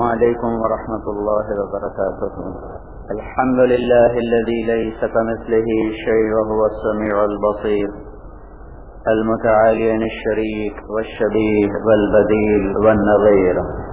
عليكم ورحمة الله وبركاته. الحمد لله الذي ليس كمثله شيء وهو السميع البصير المتعالي عن الشريك والشبيه والبديل والنظير.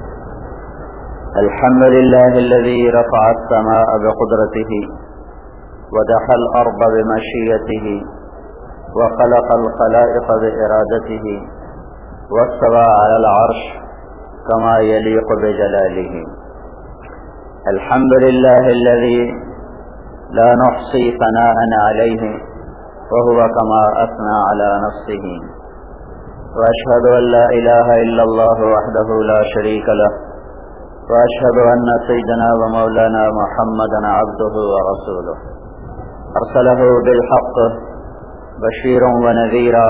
الحمد لله الذي رفع السماء بقدرته ودحى الأرض بمشيئته وخلق الخلائق بإرادته واستوى على العرش كما يليق بجلاله. الحمد لله الذي لا نحصي ثناء عليه وهو كما أثنى على نفسه. وأشهد أن لا إله إلا الله وحده لا شريك له، وأشهد أن سيدنا ومولانا محمدا عبده ورسوله أرسله بالحق بشيرا ونذيرا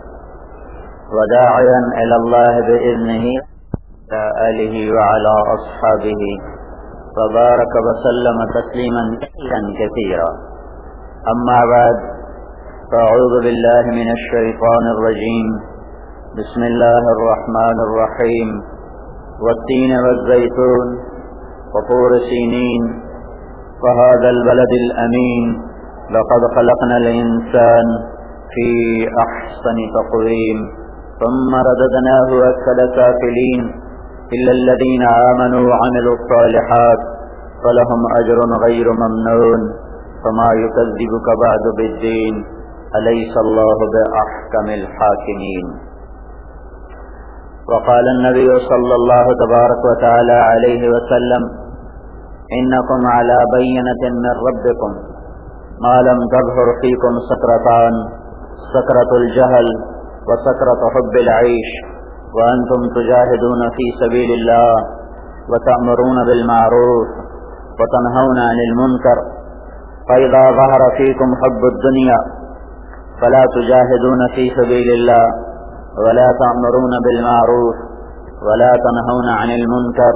وداعيا إلى الله بإذنه وعلى آله وعلى أصحابه وبارك وسلم تسليما كثيرا. أما بعد، فأعوذ بالله من الشيطان الرجيم. بسم الله الرحمن الرحيم. والتين والزيتون وطور سينين وهذا البلد الأمين لقد خلقنا الإنسان في أحسن تقويم ثم رددناه أسفل سافلين إلا الذين آمنوا وعملوا الصالحات فلهم أجر غير ممنون فما يكذبك بعد بالدين أليس الله بأحكم الحاكمين. وقال النبي صلى الله تبارك وتعالى عليه وسلم: إنكم على بينة من ربكم ما لم تظهر فيكم سكرتان، سكرة الجهل وسكرة حب العيش، وأنتم تجاهدون في سبيل الله وتأمرون بالمعروف وتنهون عن المنكر، فإذا ظهر فيكم حب الدنيا فلا تجاهدون في سبيل الله ولا تأمرون بالمعروف ولا تنهون عن المنكر،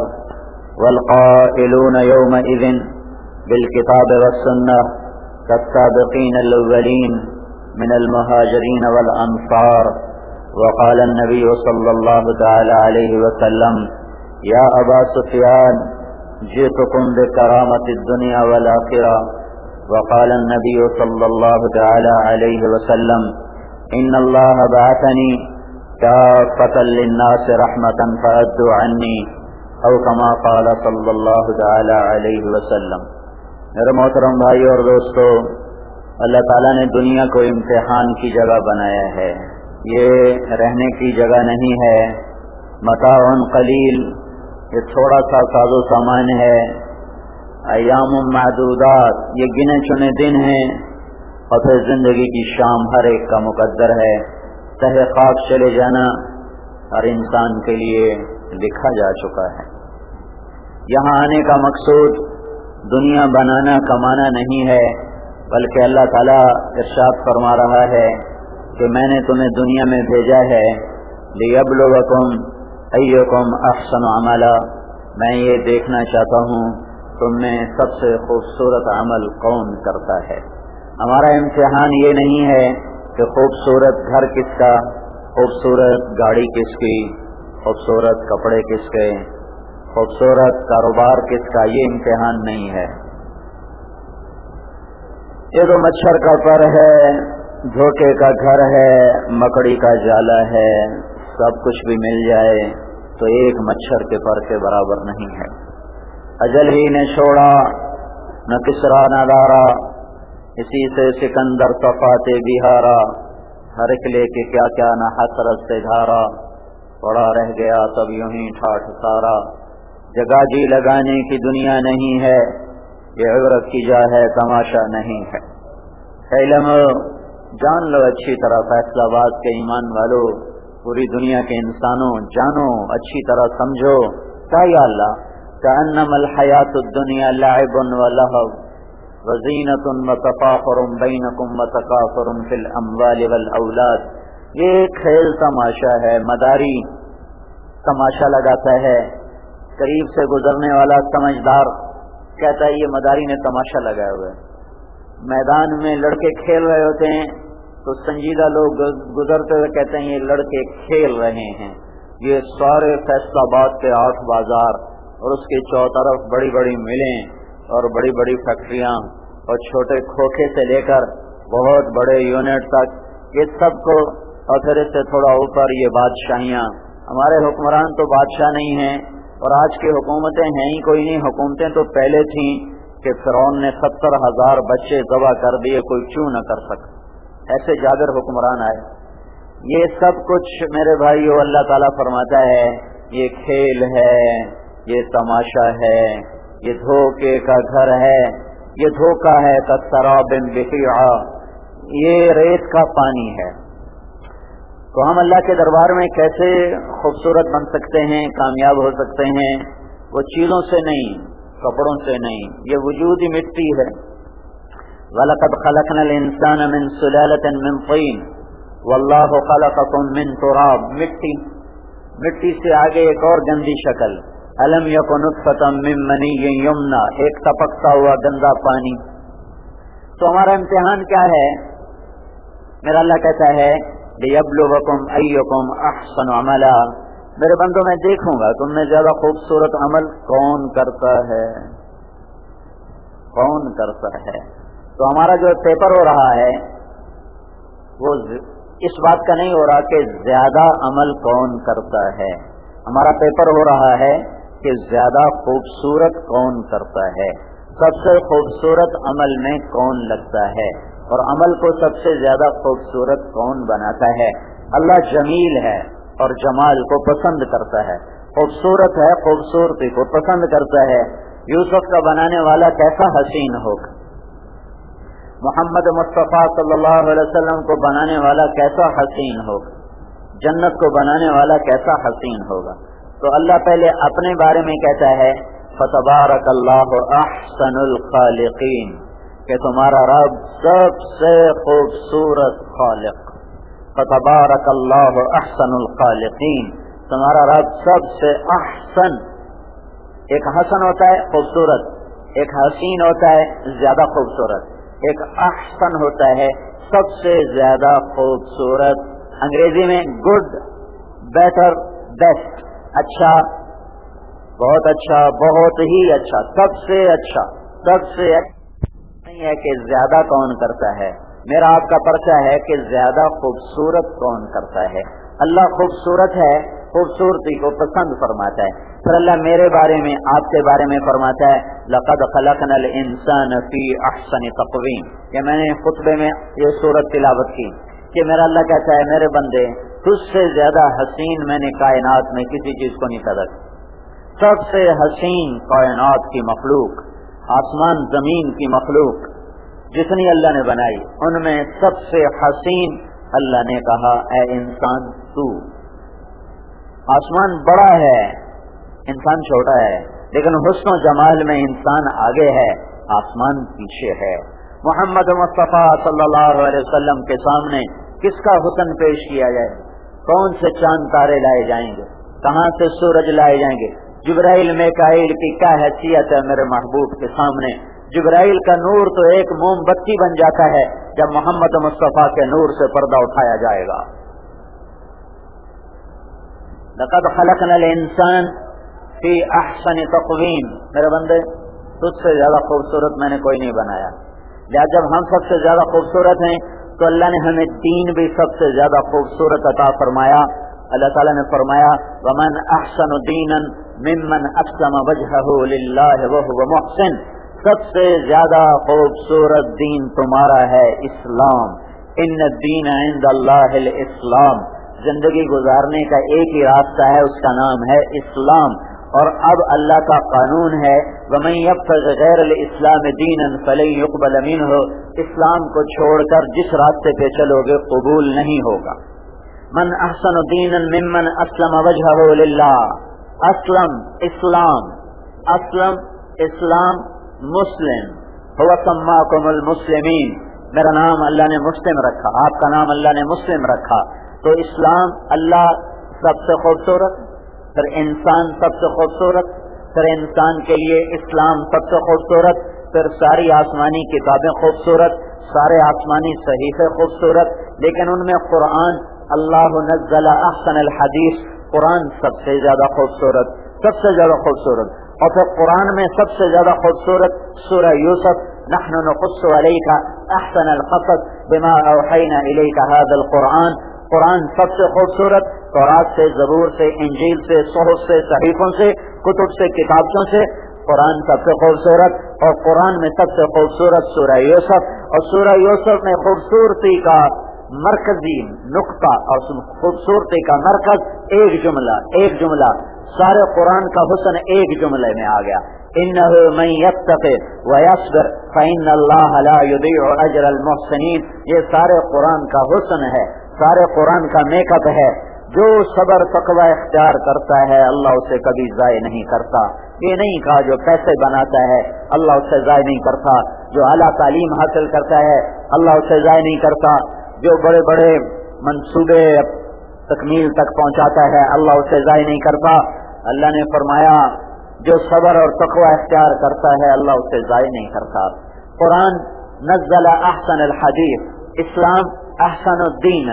والقائلون يومئذ بالكتاب والسنة كالسابقين الأولين من المهاجرين والأنصار. وقال النبي صلى الله تعالى عليه وسلم: يا أبا سفيان جئتكم بكرامة الدنيا والآخرة. وقال النبي صلى الله تعالى عليه وسلم: إن الله بعثني كافة للناس رحمة فأدوا عني، أو كما قال صلی اللہ تعالی علیہ وسلم. میرے محترم بھائی اور دوستو، اللہ تعالیٰ نے دنیا کو امتحان کی جگہ بنایا ہے. یہ رہنے کی جگہ نہیں ہے. متاع قلیل، یہ تھوڑا سا ساز و سامان ہے. ایام معدودات، یہ گنے چنے دن ہیں. اور پھر زندگی کی شام ہر ایک کا مقدر ہے. تہ خاک چلے جانا ہر انسان کے لیے لکھا جا چکا ہے. یہاں آنے کا مقصود دنیا بنانا کمانا نہیں ہے، بلکہ اللہ تعالیٰ ارشاد فرما رہا ہے کہ میں نے تمہیں دنیا میں بھیجا ہے لیبلوکم ایکم احسن عملا. میں یہ دیکھنا چاہتا ہوں تم میں سب سے خوبصورت عمل کون کرتا ہے. ہمارا امتحان یہ نہیں ہے کہ خوبصورت گھر کس کا، خوبصورت گاڑی کس کی، خوبصورت کپڑے کس کے، خوبصورت کاروبار کس کا. یہ امتحان نہیں ہے. یہ تو مچھر کا پر ہے، دھوکے کا گھر ہے، مکڑی کا جالا ہے. سب کچھ بھی مل جائے تو ایک مچھر کے پر کے برابر نہیں ہے. اجل ہی نے چھوڑا نہ کسرا نہ دارا، اسی سے سکندر صفات بہارا. ہر ایک لے کے کیا کیا نہ حسرت سے دھارا، پڑا رہ گیا سب یوں ہی ٹھاٹھ سارا. جگہ جی لگانے کی دنیا نہیں ہے، یہ عبرت کی جا ہے تماشا نہیں ہے. علم جان لو اچھی طرح، فیصلہ آباد کے ایمان والو، پوری دنیا کے انسانوں جانو، اچھی طرح سمجھو. کیا یا اللہ کأنما الحیات الدنیا لعب ولہو وزینۃ وتفاخر بینکم وتکاثر فی الاموال والاولاد. یہ کھیل تماشا ہے. مداری تماشا لگاتا ہے. قریب سے گزرنے والا سمجھدار کہتا ہے یہ مداری نے تماشا لگایا ہوا ہے. میدان میں لڑکے کھیل رہے ہوتے ہیں تو سنجیدہ لوگ گزرتے ہوئے کہتے ہیں یہ لڑکے کھیل رہے ہیں. یہ سارے فیصل آباد کے 8 بازار اور اس کی चौतरफ बड़ी बड़ी मिलें और बड़ी बड़ी फैक्ट्रियां और छोटे खोखे से लेकर बहुत बड़े यूनिट तक, ये सब को, और फिर इससे थोड़ा ऊपर ये बादशाहियाँ। हमारे हुक्मरान तो बादशाह नहीं हैं और आज की हुकूमतें हैं ही कोई नहीं। हुकूमतें तो पहले थीं कि फिरौन ने 70,000 बच्चे ज़बह कर दिए, कोई क्यों न कर सका, ऐसे जाबिर हुक्मरान आए। ये सब कुछ मेरे भाइयों अल्लाह ताला फरमाता है ये खेल है, ये तमाशा है, ये धोखे का घर है, ये धोखा है। कसराबिन बिकिआ, ये रेत का पानी है। तो हम अल्लाह के दरबार में कैसे खूबसूरत बन सकते हैं, कामयाब हो सकते हैं? वो चीज़ों से नहीं, कपड़ों से नहीं, ये वजूद ही मिट्टी है। वलक़द खलक़नल इंसान मिन सुलालतिन मिन तीन वल्लाहु खलक़कुम मिन तुराब, मिट्टी से आगे एक और गंदी शक्ल, अलम यकुन नुत्फ़तम मिन मनिय्यिन युमना, एक टपकता हुआ गंदा पानी। तो हमारा इम्तिहान क्या है? मेरा अल्लाह कहता है लियब्लुवकुम अय्युकुम अहसनु अमला, मेरे बंदों मैं देखूंगा तुम में ज्यादा खूबसूरत अमल कौन करता है, कौन करता है। तो हमारा जो पेपर हो रहा है वो इस बात का नहीं हो रहा कि ज्यादा अमल कौन करता है, हमारा पेपर हो रहा है कि ज्यादा खूबसूरत कौन करता है, सबसे खूबसूरत अमल में कौन लगता है, और अमल को सबसे ज्यादा खूबसूरत कौन बनाता है। अल्लाह जमील है और जमाल को पसंद करता है, खूबसूरत है, खूबसूरती को पसंद करता है। यूसुफ का बनाने वाला कैसा हसीन होगा, मोहम्मद मुस्तफ़ा सल्लल्लाहु अलैहि वसल्लम को बनाने वाला कैसा हसीन होगा, जन्नत को बनाने वाला कैसा हसीन होगा। तो अल्लाह पहले अपने बारे में कहता है फतबारकल्लाहु अहसनुल खालिकीन, कि तुम्हारा रब सबसे खूबसूरत खालिक। फतबारकल्लाहु अहसनुल खालिकीन, तुम्हारा रब सबसे अहसन। एक हसन होता है खूबसूरत, एक हसीन होता है ज्यादा खूबसूरत, एक अहसन होता है सबसे ज्यादा खूबसूरत। अंग्रेजी में गुड, बेटर, बेस्ट, अच्छा, बहुत अच्छा, बहुत ही अच्छा, सबसे अच्छा, सबसे अच्छा नहीं है कि ज्यादा कौन करता है। मेरा आपका पर्चा है कि ज्यादा खूबसूरत कौन करता है। अल्लाह खूबसूरत है, खूबसूरती को पसंद फरमाता है। फिर अल्लाह मेरे बारे में, आपके बारे में फरमाता है लक़द खलक़नल इंसान फी अहसनि तक़वीम। ये मैंने खुतबे में ये सूरत तिलावत की कि मेरा अल्लाह कहता है मेरे बंदे तुझसे ज्यादा हसीन मैंने कायनात में किसी चीज को नहीं पैदा किया। सबसे हसीन कायनात की मखलूक, आसमान जमीन की मखलूक जितनी अल्लाह ने बनाई, उनमें सबसे हसीन अल्लाह ने कहा ऐ इंसान तू। आसमान बड़ा है, इंसान छोटा है, लेकिन हुस्न और जमाल में इंसान आगे है, आसमान पीछे है। मोहम्मद मुस्तफ़ा सल्लल्लाहु अलैहि वसल्लम के सामने किसका हुस्न पेश किया जाए? कौन से चांद तारे लाए जाएंगे, कहाँ से सूरज लाए जाएंगे? जिब्राइल मीकाईल की क्या हैसियत है मेरे महबूब के सामने? जिब्राइल का नूर तो एक मोमबत्ती बन जाता है जब मोहम्मद मुस्तफ़ा के नूर से पर्दा उठाया जाएगा। लक़द खलक़नल इंसान फी अहसनि तक़वीम, मेरे बंदे तुझसे ज्यादा खूबसूरत मैंने कोई नहीं बनाया। या जब हम सबसे ज्यादा खूबसूरत हैं तो अल्लाह ने हमें दीन भी सबसे ज्यादा खूबसूरत अता फरमाया। अल्लाह ताला ने फरमाया वमन अहसनु दीनन मिम्मन अस्लम वजहहु लिल्लाहि व हुवा मुहसिन, सबसे ज्यादा खूबसूरत दीन तुम्हारा है इस्लाम। इन्न दीन इंदल्लाहिल इस्लाम, जिंदगी गुजारने का एक ही रास्ता है, उसका नाम है इस्लाम। और अब अल्लाह का कानून है वमन यब्तग़ि गैरल इस्लाम दीनन फलन युक़बल मिन्हु, इस्लाम को छोड़कर जिस रास्ते पे चलोगे कबूल नहीं होगा। मन अहसनु दीनन मिम्मन अस्लम वजहहु लिल्लाह, अस्लम इस्लाम, अस्लम इस्लाम, मुस्लिम, हुवा सम्माकुमुल मुस्लिमीन, मेरा नाम अल्लाह ने मुस्लिम रखा, आपका नाम अल्लाह ने मुस्लिम रखा। तो इस्लाम अल्लाह सबसे खूबसूरत, फिर इंसान सबसे खूबसूरत, फिर इंसान के लिए इस्लाम सबसे खूबसूरत, फिर सारी आसमानी किताबें खूबसूरत, सारे आसमानी सहीफे खूबसूरत, लेकिन उनमें कुरान अल्लाह नज़्ज़ल अहसनल हदीस, कुरान सबसे ज्यादा खूबसूरत, सबसे ज्यादा खूबसूरत। اور پھر قرآن میں سب سے زیادہ خوبصورت سورہ یوسف، نحن نقص علیک احسن القصص بما اوحینا الیک ھذا القرآن، قرآن سب سے خوبصورت، تورات سے، زبور سے، انجیل سے، صحف سے، صحیفوں سے، کتب سے، کتابوں سے قرآن سب سے خوبصورت، اور قرآن میں سب سے خوبصورت سورہ یوسف، اور سورہ یوسف میں خوبصورتی کا مرکزی نقطہ اور خوبصورتی کا مرکز ایک جملہ سارے قرآن کا حسن ایک جملے میں آ گیا، انہ من یتق ویصبر فإن اللہ لا یضیع اجر المحسنین۔ یہ سارے قرآن کا حسن ہے، سارے قرآن کا میک اپ ہے۔ جو صبر تقوی اختیار کرتا ہے اللہ اسے کبھی ضائع نہیں کرتا۔ یہ نہیں کہا جو پیسے بناتا ہے اللہ اسے ضائع نہیں کرتا، جو اعلیٰ تعلیم حاصل کرتا ہے اللہ اسے ضائع نہیں کرتا، جو بڑے بڑے منصوبے تکمیل تک پہنچاتا ہے اللہ اسے ضائع نہیں کرتا۔ اللہ نے فرمایا جو صبر اور تقوی اختیار کرتا ہے اللہ اسے ضائع نہیں کرتا۔ قرآن نزل احسن الحدیث، اسلام احسن الدین۔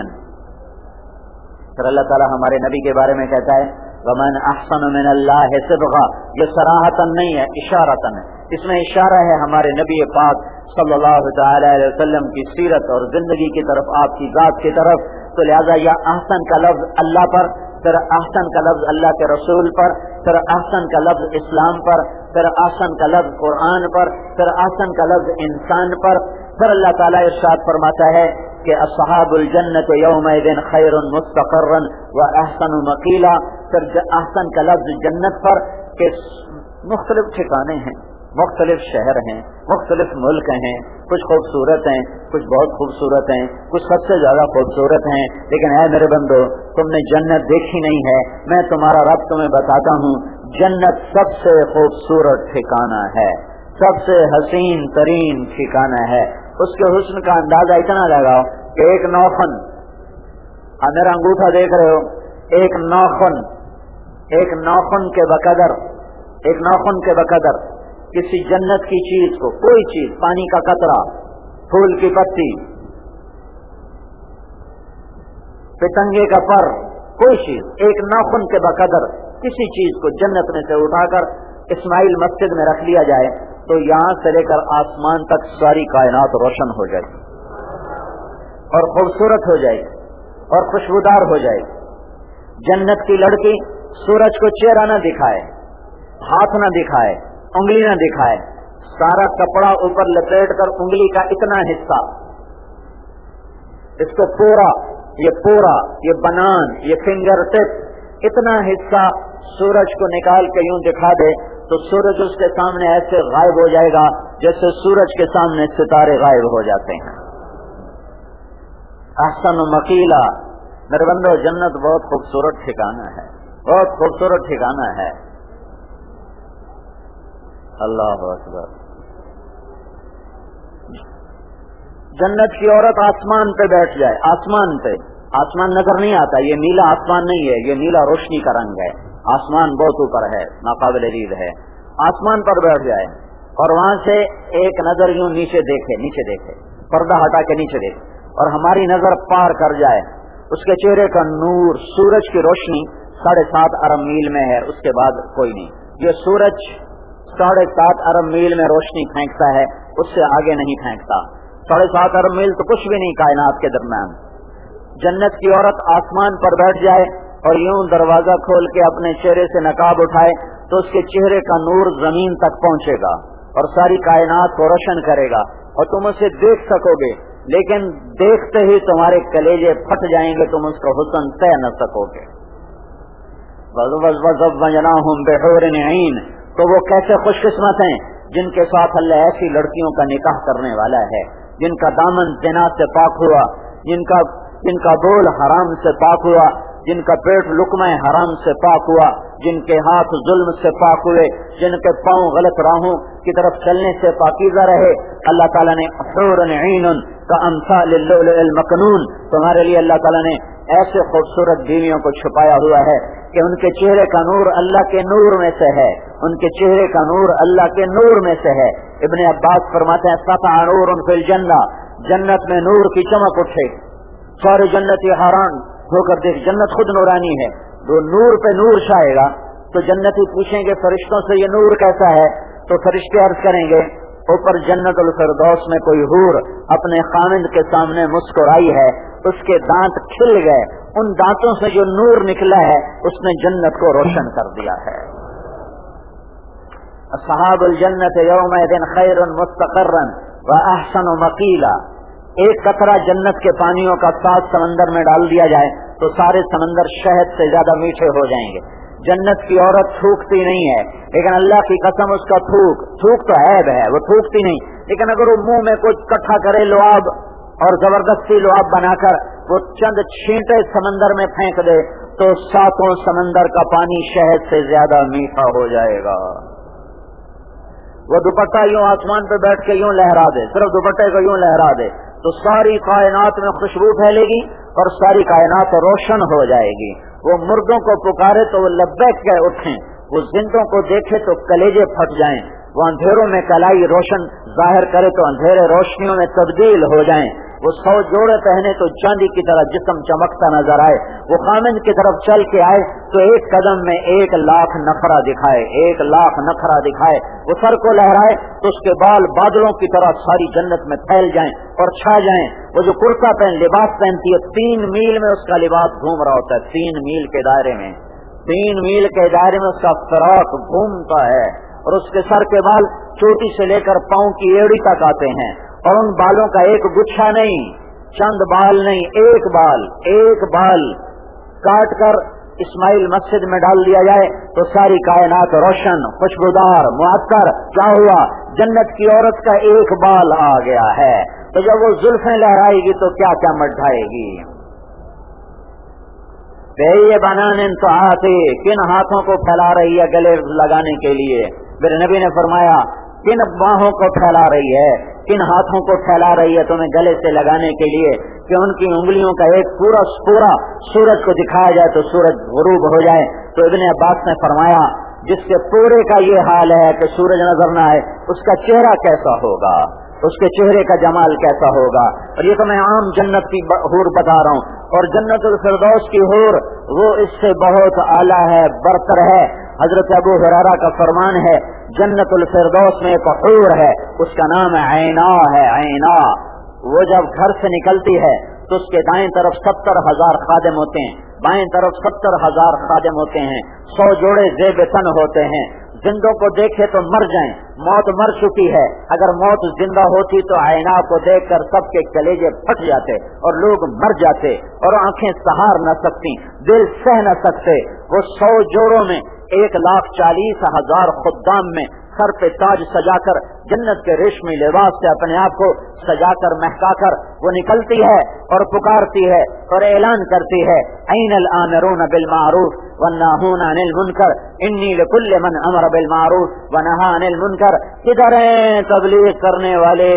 پھر اللہ تعالیٰ ہمارے نبی کے بارے میں کہتا ہے ومن احسن من اللہ صبغا، یہ صراحتاً نہیں ہے، اشارتاً ہے، اس میں اشارہ ہے ہمارے نبی پاک صلی اللہ تعالی علیہ وسلم کی سیرت اور زندگی کی طرف، آپ کی ذات کی طرف۔ تو لہذا یہ احسن کا لفظ اللہ پر، پھر احسن کا لفظ اللہ کے رسول پر، پھر احسن کا لفظ اسلام پر، پھر احسن کا لفظ قرآن پر، پھر احسن کا لفظ انسان پر۔ پھر اللہ تعالیٰ ارشاد فرماتا ہے کہ اصحاب الجنت یومئذ خیر مستقرا واحسن مقیلا۔ پھر احسن کا لفظ جنت پر کہ مختلف ٹھکانے ہیں، مختلف شہر ہیں، مختلف ملک ہیں، کچھ خوبصورت ہیں، کچھ بہت خوبصورت ہیں، کچھ سب سے زیادہ خوبصورت ہیں، لیکن اے میرے بندو تم نے جنت دیکھی نہیں ہے، میں تمہارا رب تمہیں بتاتا ہوں، جنت سب سے خوبصورت ٹھکانہ ہے، سب سے حسین ترین ٹھکانہ ہے۔ اس کے حسن کا اندازہ اتنا لگاؤ کہ ایک نوخن، میرا انگوٹھا دیکھ رہے ہو، ایک نوخن کے بقدر کسی جنت کی چیز کو، کوئی چیز، پانی کا قطرہ، پھول کی پتی، پتنگے کا پر، کوئی چیز ایک ناخن کے بقدر کسی چیز کو جنت میں سے اٹھا کر اسماعیل مسجد میں رکھ لیا جائے تو یہاں سے لے کر آسمان تک ساری کائنات روشن ہو جائے اور خوبصورت ہو جائے اور خوشبودار ہو جائے۔ جنت کی لڑکی سورج کو چہرہ نہ دکھائے، ہاتھ نہ دکھائے، انگلی نہ دکھائے، سارا کپڑا اوپر لپیٹ کر انگلی کا اتنا حصہ، اس کو پورا، یہ بنان، یہ فنگر ٹپ، اتنا حصہ سورج کو نکال کے یوں دکھا دے تو سورج اس کے سامنے ایسے غائب ہو جائے گا جیسے سورج کے سامنے ستارے غائب ہو جاتے ہیں۔ احسن مقیلا، میرے بندو جنت بہت خوبصورت ٹھکانہ ہے، بہت خوبصورت ٹھکانہ ہے۔ اللہ اکبر۔ جنت کی عورت آسمان پہ بیٹھ جائے، آسمان پہ، آسمان نظر نہیں آتا، یہ نیلا آسمان نہیں ہے، یہ نیلا روشنی کا رنگ ہے، آسمان بہت اوپر ہے، ناقابل دید ہے، آسمان پر بیٹھ جائے اور وہاں سے ایک نظر یوں نیچے دیکھے، پردہ ہٹا کے نیچے دیکھے اور ہماری نظر پار کر جائے، اس کے چہرے کا نور، سورج کی روشنی 7.5 ارب میل میں ہے، اس کے بعد کوئی نہیں۔ یہ سورج 7.5 ارب میل میں روشنی پھینکتا ہے، اس سے آگے نہیں پھینکتا۔ 7.5 ارب میل تو کچھ بھی نہیں کائنات کے درمیان۔ جنت کی عورت آسمان پر بیٹھ جائے اور یوں دروازہ کھول کے اپنے چہرے سے نقاب اٹھائے تو اس کے چہرے کا نور زمین تک پہنچے گا اور ساری کائنات کو روشن کرے گا اور تم اسے دیکھ سکو گے، لیکن دیکھتے ہی تمہارے کلیجے پھٹ جائیں گے، تم اس کا حسن سہ نہ سکو گے۔ وَزَوَّجْنَاهُمْ بِحُورٍ عِينٍ، تو وہ کیسے خوش قسمت ہیں جن کے ساتھ اللہ ایسی لڑکیوں کا نکاح کرنے والا ہے، جن کا دامن زنا سے پاک ہوا، جن کا بول حرام سے پاک ہوا، جن کا پیٹ لقمہ حرام سے پاک ہوا، جن کے ہاتھ ظلم سے پاک ہوئے، جن کے پاؤں غلط راہوں کی طرف چلنے سے پاکیزہ رہے۔ اللہ تعالیٰ نے حور عین کامثال اللؤلؤ المکنون، تمہارے لیے اللہ تعالیٰ نے ایسے خوبصورت بیویوں کو چھپایا ہوا ہے کہ ان کے چہرے کا نور اللہ کے نور میں سے ہے، ان کے چہرے کا نور اللہ کے نور میں سے ہے۔ ابن عباس فرماتے ہیں سطع نور فی الجنہ، جنت میں نور کی چمک اٹھے، سارے جنتی حیران ہو کر دیکھ، جنت خود نورانی ہے، وہ نور پہ نور چھائے گا تو जन्नती पूछेंगे फरिश्तों से ये नूर कैसा है, तो फरिश्ते अर्ज करेंगे ऊपर जन्नतुल फिरदौस में कोई हूर अपने खामिद के सामने मुस्कुराई है, उसके दांत खिल गए, उन दांतों से जो नूर निकला है उसने जन्नत को रोशन कर दिया है। अस्हाबुल जन्नत यौमइदिन खैरुन मुस्तक़र्रन व अहसनु मक़ीला। एक कतरा जन्नत के पानियों का 7 समंदर में डाल दिया जाए तो सारे समंदर शहद से ज्यादा मीठे हो जाएंगे। जन्नत की औरत थूकती नहीं है, लेकिन अल्लाह की कसम उसका थूक तो ऐब है, वो थूकती नहीं, लेकिन अगर वो मुंह में कुछ इकट्ठा करे लुआब और जबरदस्ती लुआब बनाकर वो चंद छींटे समंदर में फेंक दे तो 7 समंदर का पानी शहद से ज्यादा मीठा हो जाएगा। वो दुपट्टा यूं आसमान पे बैठ के यूं लहरा दे, सिर्फ दुपट्टे को यूं लहरा दे तो सारी कायनात में खुशबू फैलेगी और सारी कायनात रोशन हो जाएगी। वो मुर्दों को पुकारे तो वो लब्बैक कह उठें, वो जिंदों को देखे तो कलेजे फट जाएं, वो अंधेरों में कलाई रोशन जाहिर करे तो अंधेरे रोशनियों में तब्दील हो जाएं, वो 100 जोड़े पहने तो चांदी की तरह जिस्म चमकता नजर आए, वो खामिद की तरफ चल के आए तो एक कदम में 1 लाख नखरा दिखाए, 1 लाख नखरा दिखाए, वो सर को लहराए तो उसके बाल बादलों की तरह सारी जन्नत में फैल जाएं और छा जाएं। वो जो कुर्ता लिबास पहनती है 3 मील में उसका लिबास घूम रहा होता है, 3 मील के दायरे में, 3 मील के दायरे में उसका फराक घूमता है और उसके सर के बाल चोटी से लेकर पांव की एड़ी तक आते हैं और उन बालों का एक गुच्छा नहीं, चंद बाल नहीं, एक बाल काट कर इस्माइल मस्जिद में डाल दिया जाए तो सारी कायनात रोशन खुशबूदार मुअत्तर। क्या हुआ, जन्नत की औरत का एक बाल आ गया है, तो जब वो जुल्फें लहराएगी तो क्या क्या मढ़ाएगी। ये बनाने तो आते किन हाथों को फैला रही है गले लगाने के लिए, मेरे नबी ने फरमाया किन बाहों को फैला रही है, किन हाथों को फैला रही है तुम्हें गले से लगाने के लिए कि उनकी उंगलियों का एक पूरा सूरज को दिखाया जाए तो सूरज गुरूब हो जाए। तो इब्ने अब्बास ने फरमाया जिसके पूरे का ये हाल है कि सूरज नजर न आए उसका चेहरा कैसा होगा, उसके चेहरे का जमाल कैसा होगा। और ये तो मैं आम जन्नत की हूर बता रहा हूँ, और जन्नतुल फिरदौस की हूर वो इससे बहुत आला है, बरतर है। हजरत अबू हुरैरा का फरमान है जन्नतुल फिरदौस में एक हूर है, उसका नाम ऐना है, ऐना। वो जब घर से निकलती है तो उसके दाएं तरफ 70,000 खादिम होते हैं, बाएं तरफ 70,000 खादिम होते हैं, 100 जोड़े ज़ेब-ए-तन होते हैं। जिंदों को देखे तो मर जाएं, मौत मर चुकी है, अगर मौत जिंदा होती तो ऐना को देखकर सबके कलेजे फट जाते और लोग मर जाते और आंखें सहार न सकती, दिल सह न सकते। वो 100 जोड़ों में 1,40,000 खुद्दाम में सर पे ताज सजाकर जन्नत के रेशमी लिबास से अपने आप को सजाकर महकाकर वो निकलती है और पुकारती है और ऐलान करती है ऐनल आमिरून बिल मारूफ वन्नाहून अनिल मुनकर इन्नी लिकुल्लि मन अमर बिल मारूफ व नहा अनिल मुनकर। किधर हैं तबलीग करने वाले,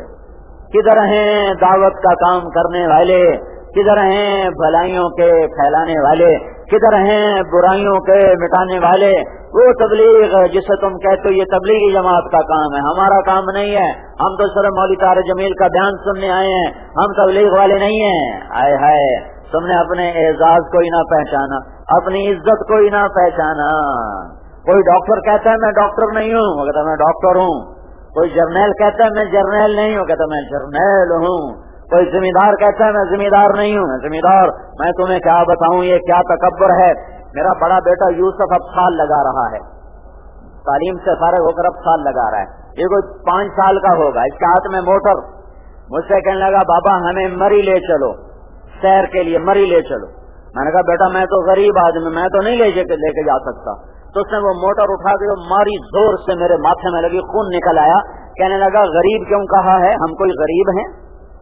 किधर हैं दावत का काम करने वाले, किधर हैं भलाइयों के फैलाने वाले, किधर हैं बुराइयों के मिटाने वाले। वो तबलीग जिसे तुम कहते हो ये तबलीगी जमात का काम है, हमारा काम नहीं है, हम तो सिर्फ मौलवी तारिक जमील का बयान सुनने आए हैं, हम तबलीग वाले नहीं हैं। आए हाय, तुमने अपने एजाज को ही ना पहचाना, अपनी इज्जत को ही ना पहचाना। कोई डॉक्टर कहता है मैं डॉक्टर नहीं हूँ, वो कहता मैं डॉक्टर हूँ। कोई जर्नैल कहता है मैं जर्नैल नहीं हूँ, कहता मैं जर्नैल हूँ। कोई जिम्मेदार कहता है मैं जिम्मेदार नहीं हूँ, मैं जिम्मेदार। मैं तुम्हें क्या बताऊँ ये क्या तकब्बर है। मेरा बड़ा बेटा यूसुफ अब साल लगा रहा है, तालीम से फारिग होकर अब साल लगा रहा है, ये कोई 5 साल का होगा, इसके हाथ में मोटर। मुझसे कहने लगा बाबा हमें मरी ले चलो, सैर के लिए मरी ले चलो। मैंने कहा बेटा मैं तो गरीब आदमी, मैं तो नहीं लेके जा सकता। तो उसने वो मोटर उठा के मारी, जोर से मेरे माथे में लगी, खून निकल आया। कहने लगा गरीब क्यों कहा है, हम कोई गरीब हैं?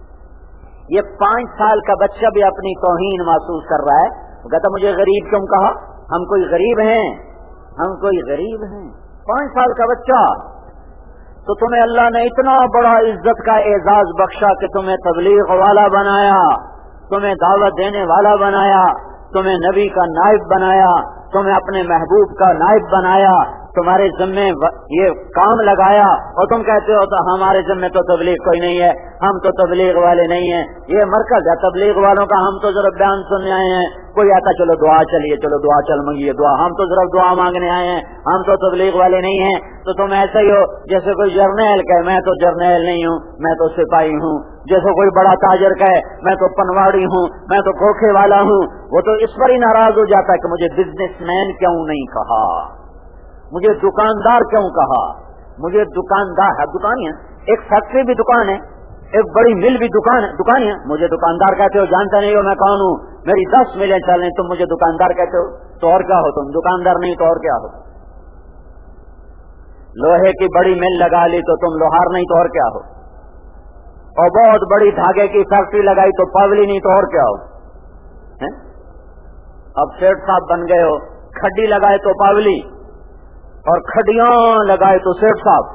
ये 5 साल का बच्चा भी अपनी तौहीन महसूस कर रहा है। वो कहता मुझे गरीब क्यों कहा, हम कोई गरीब हैं, हम कोई गरीब हैं। 5 साल का बच्चा। तो तुम्हें अल्लाह ने इतना बड़ा इज्जत का एजाज बख्शा कि तुम्हें तबलीग वाला बनाया, तुम्हें दावत देने वाला बनाया, तुम्हें नबी का नाइब बनाया, तुम्हें अपने महबूब का नाइब बनाया, तुम्हारे जिम्मे ये काम लगाया और तुम कहते हो तो हमारे जिम्मे तो तबलीग कोई नहीं है। ہم تو تبلیغ والے نہیں ہیں، یہ مرکز ہے تبلیغ والوں کا، ہم تو ذرا بیان سننے آئے ہیں۔ کوئی آتا چلو دعا چلیے، چلو دعا چل منگیے دعا، ہم تو صرف دعا مانگنے آئے ہیں، ہم تو تبلیغ والے نہیں ہیں۔ تو تم ایسے ہی ہو جیسے کوئی جرنیل کہے میں تو جرنیل نہیں ہوں، میں تو سپاہی ہوں، جیسے کوئی بڑا تاجر کہے میں تو پنواڑی ہوں، میں تو کھوکھے والا ہوں۔ وہ تو اس پر ہی ناراض ہو جاتا ہے کہ مجھے بزنس مین کیوں نہیں کہا، مجھے دکاندار کیوں کہا، مجھے دکاندار ہے، دکان ہے، ایک فیکٹری بھی دکان ہے، ایک بڑی مل بھی دکان ہے، مجھے دکاندار کہتے ہو، جانتے نہیں ہو میں کون ہوں، میری 10 ملیں چل رہی، تم مجھے دکاندار کہتے ہو، تو اور کیا ہو تم؟ دکاندار نہیں تو اور کیا ہو؟ لوہے کی بڑی مل لگا لی تو تم لوہار نہیں تو اور کیا ہو؟ اور بہت بڑی دھاگے کی فیکٹری لگائی تو پاولی نہیں تو اور کیا ہو؟ اب سیٹ صاحب بن گئے ہو، کھڈی لگائے تو پاولی اور کھڈیاں لگائے تو سیٹ صاحب۔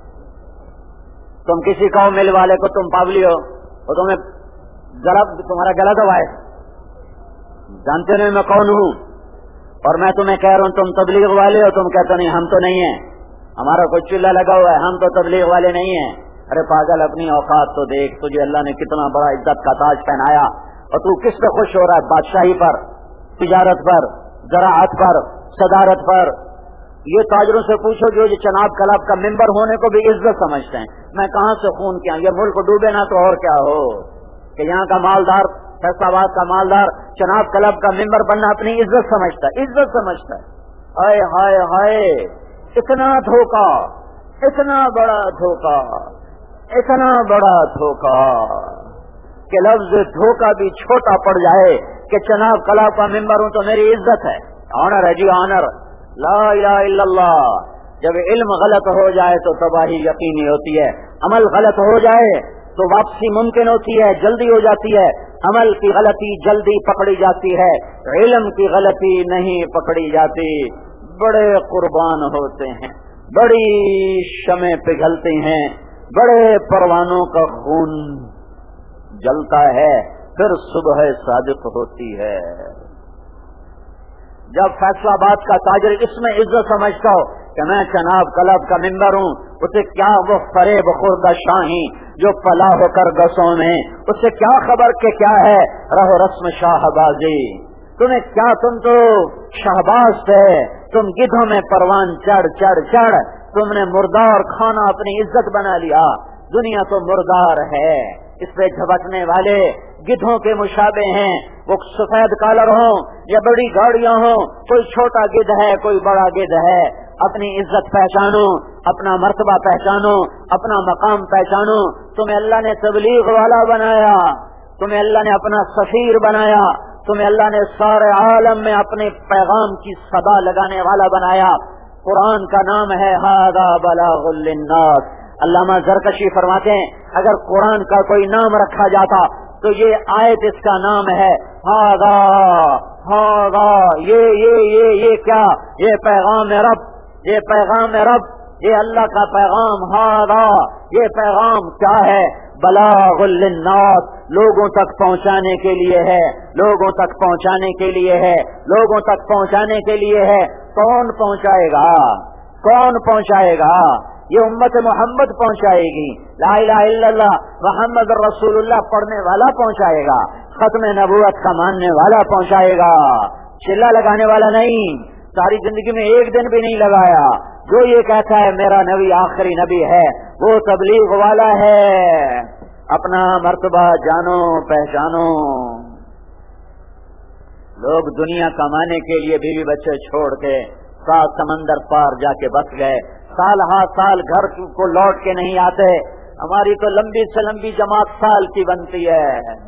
تم کسی کو مل والے کو تم پاولی ہو، وہ تمہیں تمہارا گلا دبائے، جانتے نہیں میں کون ہوں، اور میں تمہیں کہہ رہا ہوں تم تبلیغ والے ہو، تم کہتے نہیں ہم تو نہیں ہیں، ہمارا کوئی چلہ لگا ہوا ہے، ہم تو تبلیغ والے نہیں ہیں۔ ارے پاگل، اپنی اوقات تو دیکھ، تجھے اللہ نے کتنا بڑا عزت کا تاج پہنایا، اور تو کس پہ خوش ہو رہا ہے؟ بادشاہی پر، تجارت پر، زراعت پر، صدارت پر۔ یہ تاجروں سے پوچھو جو چناب کلب کا ممبر ہونے کو بھی عزت سمجھتے ہیں، میں کہاں سے خون کیا، یہ ملک ڈوبے نہ تو اور کیا ہو، کہ یہاں کا مالدار، فیصل آباد کا مالدار چناب کلب کا ممبر بننا اپنی عزت سمجھتا ہے، عزت سمجھتا ہے۔ ہائے ہائے ہائے، اتنا دھوکہ، اتنا بڑا دھوکہ، اتنا بڑا دھوکہ کہ لفظ دھوکہ بھی چھوٹا پڑ جائے کہ چناب کلب کا ممبر ہوں تو میری عزت ہے، آنر ہے جی آنر، لا الہ الا اللہ۔ جب علم غلط ہو جائے تو تباہی یقینی ہوتی ہے، عمل غلط ہو جائے تو واپسی ممکن ہوتی ہے، جلدی ہو جاتی ہے، عمل کی غلطی جلدی پکڑی جاتی ہے، علم کی غلطی نہیں پکڑی جاتی۔ بڑے قربان ہوتے ہیں، بڑی شمع پگھلتی ہیں، بڑے پروانوں کا خون جلتا ہے، پھر صبح صادق ہوتی ہے۔ جب فیصل آباد کا تاجر اس میں عزت سمجھتا ہو کہ میں چناب کلب کا ممبر ہوں، اسے کیا وہ فریب خوردہ شاہی جو پلا ہو کر گسوں میں، اسے کیا خبر کہ کیا ہے رہو رسم شاہ بازی، تمہیں کیا، تم تو شہباز تھے، تم گدھوں میں پروان چڑھ چڑھ چڑھ، تم نے مردار کھانا اپنی عزت بنا لیا، دنیا تو مردار ہے، اس پہ جھپٹنے والے گدھوں کے مشابہ ہیں، وہ سفید کالر ہوں یا بڑی گاڑیاں ہوں، کوئی چھوٹا گدھ ہے کوئی بڑا گدھ ہے، اپنی عزت پہچانو، اپنا مرتبہ پہچانو، اپنا مقام پہچانو۔ تمہیں اللہ نے تبلیغ والا بنایا، تمہیں اللہ نے اپنا سفیر بنایا، تمہیں اللہ نے سارے عالم میں اپنے پیغام کی صدا لگانے والا بنایا۔ قرآن کا نام ہے ھذا بلاغ للناس۔ علامہ زرکشی فرماتے ہیں اگر قرآن کا کوئی نام رکھا جاتا تو یہ آیت اس کا نام ہے ھذا، ھذا، یہ کیا، یہ پیغام رب، یہ پیغام رب، یہ اللہ کا پیغام، ھذا، یہ پیغام کیا ہے؟ بلاغ للناس، لوگوں تک پہنچانے کے لیے ہے، لوگوں تک پہنچانے کے لیے ہے، لوگوں تک پہنچانے کے لیے ہے۔ کون پہنچائے گا؟ کون پہنچائے گا؟ یہ امت محمد پہنچائے گی، لا الہ الا اللہ محمد رسول اللہ پڑھنے والا پہنچائے گا، ختم نبوت کا ماننے والا پہنچائے گا، چلا لگانے والا نہیں۔ ساری زندگی میں ایک دن بھی نہیں لگایا، جو یہ کہتا ہے میرا نبی آخری نبی ہے وہ تبلیغ والا ہے۔ اپنا مرتبہ جانو پہچانو۔ لوگ دنیا کمانے کے لیے بیوی بچے چھوڑ کے 7 سمندر پار جا کے بس گئے، سال ہا سال گھر کو لوٹ کے نہیں آتے۔ ہماری تو لمبی سے لمبی جماعت سال کی بنتی ہے،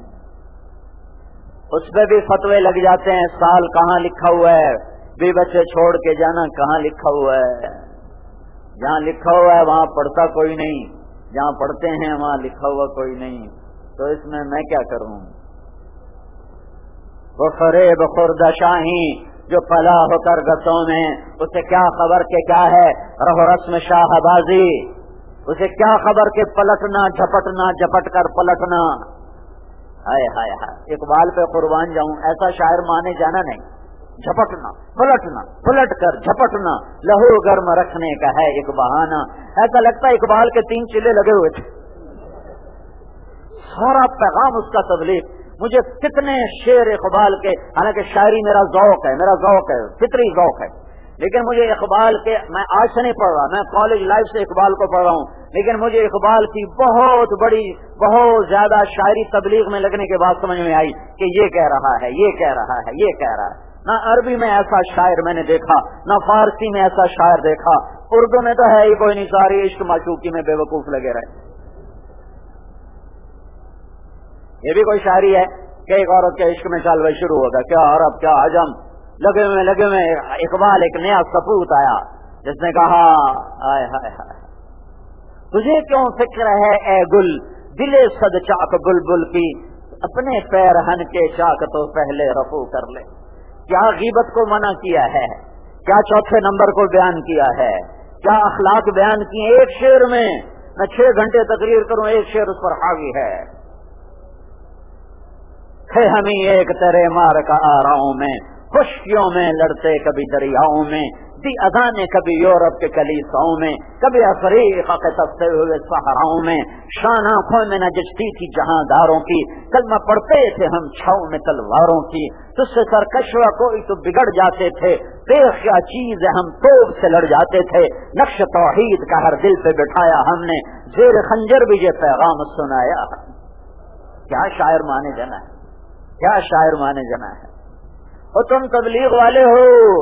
اس پہ بھی فتوے لگ جاتے ہیں، سال کہاں لکھا ہوا ہے، بیوی بچے چھوڑ کے جانا کہاں لکھا ہوا ہے؟ جہاں لکھا ہوا ہے وہاں پڑھتا کوئی نہیں، جہاں پڑھتے ہیں وہاں لکھا ہوا کوئی نہیں، تو اس میں کیا کروں؟ وہ فریب خوردہ شاہی جو پلا ہو کر گسوں میں، اسے کیا خبر کہ کیا ہے رہو رسم شاہ بازی، اسے کیا خبر کہ پلٹنا جھپٹنا، جھپٹ کر پلٹنا۔ ہائے ہائے ہائے، اقبال پہ قربان جاؤں، ایسا شاعر مانے جانا نہیں۔ جھپٹنا پلٹنا، پلٹ کر جھپٹنا، لہو گرم رکھنے کا ہے ایک بہانہ۔ ایسا لگتا ہے اقبال کے 3 چلے لگے ہوئے تھے، سارا پیغام اس کا تبلیغ. مجھے کتنے شعر اقبال کے، حالانکہ شاعری میرا ذوق ہے، فطری ذوق ہے، لیکن مجھے اقبال کے، میں آج سے نہیں پڑھ رہا، میں کالج لائف سے اقبال کو پڑھ رہا ہوں، لیکن مجھے اقبال کی بہت بڑی، بہت زیادہ شاعری تبلیغ میں لگنے کے بعد سمجھ میں آئی کہ یہ کہہ رہا ہے، یہ کہہ رہا ہے، یہ کہہ رہا ہے. نہ عربی میں ایسا شاعر میں نے دیکھا، نہ فارسی میں ایسا شاعر دیکھا، اردو میں تو ہے ہی کوئی نہیں، ساری عشق معشوقی میں بے وقوف لگے رہے. یہ بھی کوئی شاعری ہے کہ ایک عورت کے عشق میں چالوے شروع ہوگا، کیا عرب کیا عجم، لگے میں اقبال ایک نیا سپوت آیا جس نے کہا آئے ہائے ہائے تجھے کیوں فکر ہے اے گل، دلے صد چاک بلبل کی، اپنے پیرہن کے چاک تو پہلے رفو کر لے. کیا غیبت کو منع کیا ہے، کیا چوتھے نمبر کو بیان کیا ہے، کیا اخلاق بیان کیے ایک شعر میں. میں 6 گھنٹے تقریر کروں، ایک شعر اس پر حاوی ہے. ہمیں ایک تیرے مار کا آراؤں میں، خشکیوں میں لڑتے کبھی دریاؤں میں، دی اذانے کبھی یورپ کے کلیساؤں میں، کبھی افریقہ کے تپتے ہوئے صحراؤں میں، شان آنکھوں میں نہ جچتی تھی جہانداروں کی، کلمہ پڑھتے تھے ہم چھاؤں میں تلواروں کی، تجھ سے سرکشوا کوئی تو بگڑ جاتے تھے، دیکھ کیا چیز ہم توپ سے لڑ جاتے تھے، نقش توحید کا ہر دل پہ بٹھایا ہم نے، زیر خنجر بھی یہ پیغام سنایا. کیا شاعر مانے جانا ہے، کیا شاعر مانے جانا ہے. اور تم تبلیغ والے ہو،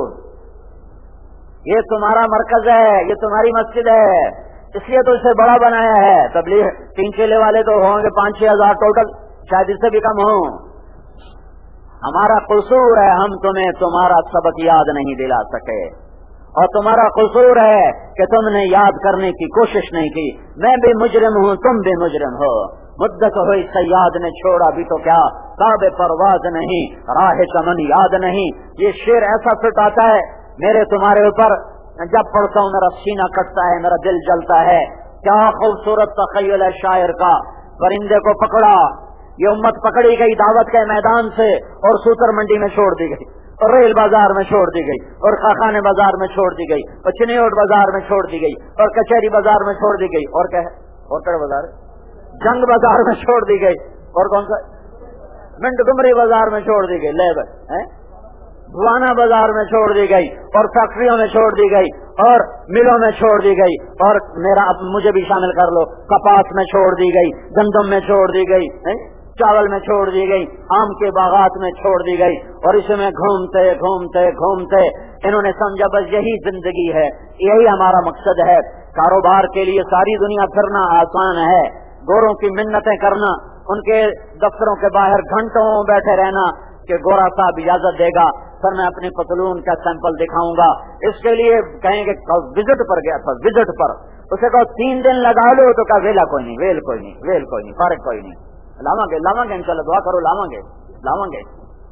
یہ تمہارا مرکز ہے، یہ تمہاری مسجد ہے، اس لیے تو اسے بڑا بنایا ہے. تبلیغ 3 چیلے والے تو ہوں گے 5-6 ہزار ٹوٹل، شاید اس سے بھی کم ہوں. ہمارا قصور ہے ہم تمہیں تمہارا سبق یاد نہیں دلا سکے، اور تمہارا قصور ہے کہ تم نے یاد کرنے کی کوشش نہیں کی. میں بھی مجرم ہوں، تم بھی مجرم ہو. مدت ہوئی سیاد نے چھوڑا بھی تو کیا، تاب پرواز نہیں، راہ چمن یاد نہیں. یہ شعر ایسا فٹ آتا ہے میرے تمہارے اوپر، جب پڑھتا ہوں میرا سینہ کٹتا ہے، میرا دل جلتا ہے. کیا خوبصورت تخیل ہے شاعر کا. پرندے کو پکڑا، یہ امت پکڑی گئی دعوت کے میدان سے اور سوتر منڈی میں چھوڑ دی گئی، اور ریل بازار میں چھوڑ دی گئی، اور کارخانے بازار میں چھوڑ دی گئی، اور چنیوٹ بازار میں چھوڑ دی گئی، اور کچہری بازار میں چھوڑ دی گئی، اور کیا ہے، اور کیا بازار، جنگ بازار میں چھوڑ دی گئی، اور کون سا، منٹ گمری بازار میں چھوڑ دی گئی، لیبر بوانا بازار میں چھوڑ دی گئی، اور فیکٹریوں میں چھوڑ دی گئی، اور ملوں میں چھوڑ دی گئی، اور مجھے بھی شامل کر لو، کپاس میں چھوڑ دی گئی، گندم میں چھوڑ دی گئی، چاول میں چھوڑ دی گئی، آم کے باغات میں چھوڑ دی گئی. اور اس میں گھومتے گھومتے گھومتے انہوں نے سمجھا بس یہی زندگی ہے، یہی ہمارا مقصد ہے. کاروبار کے لیے ساری دنیا پھرنا آسان ہے، گوروں کی منتیں کرنا، ان کے دفتروں کے باہر گھنٹوں بیٹھے رہنا کہ گورا صاحب اجازت دے گا سر میں اپنی پتلون کا سیمپل دکھاؤں گا. اس کے لیے کہیں گے وزٹ پر گیا تھا، وزٹ پر اسے کہو 3 دن لگا لو تو کہا ویلا کوئی نہیں، ویل کوئی نہیں، ویل کوئی نہیں، فرق کوئی نہیں، لاواں گے انشاءاللہ، دعا کرو لاواں گے.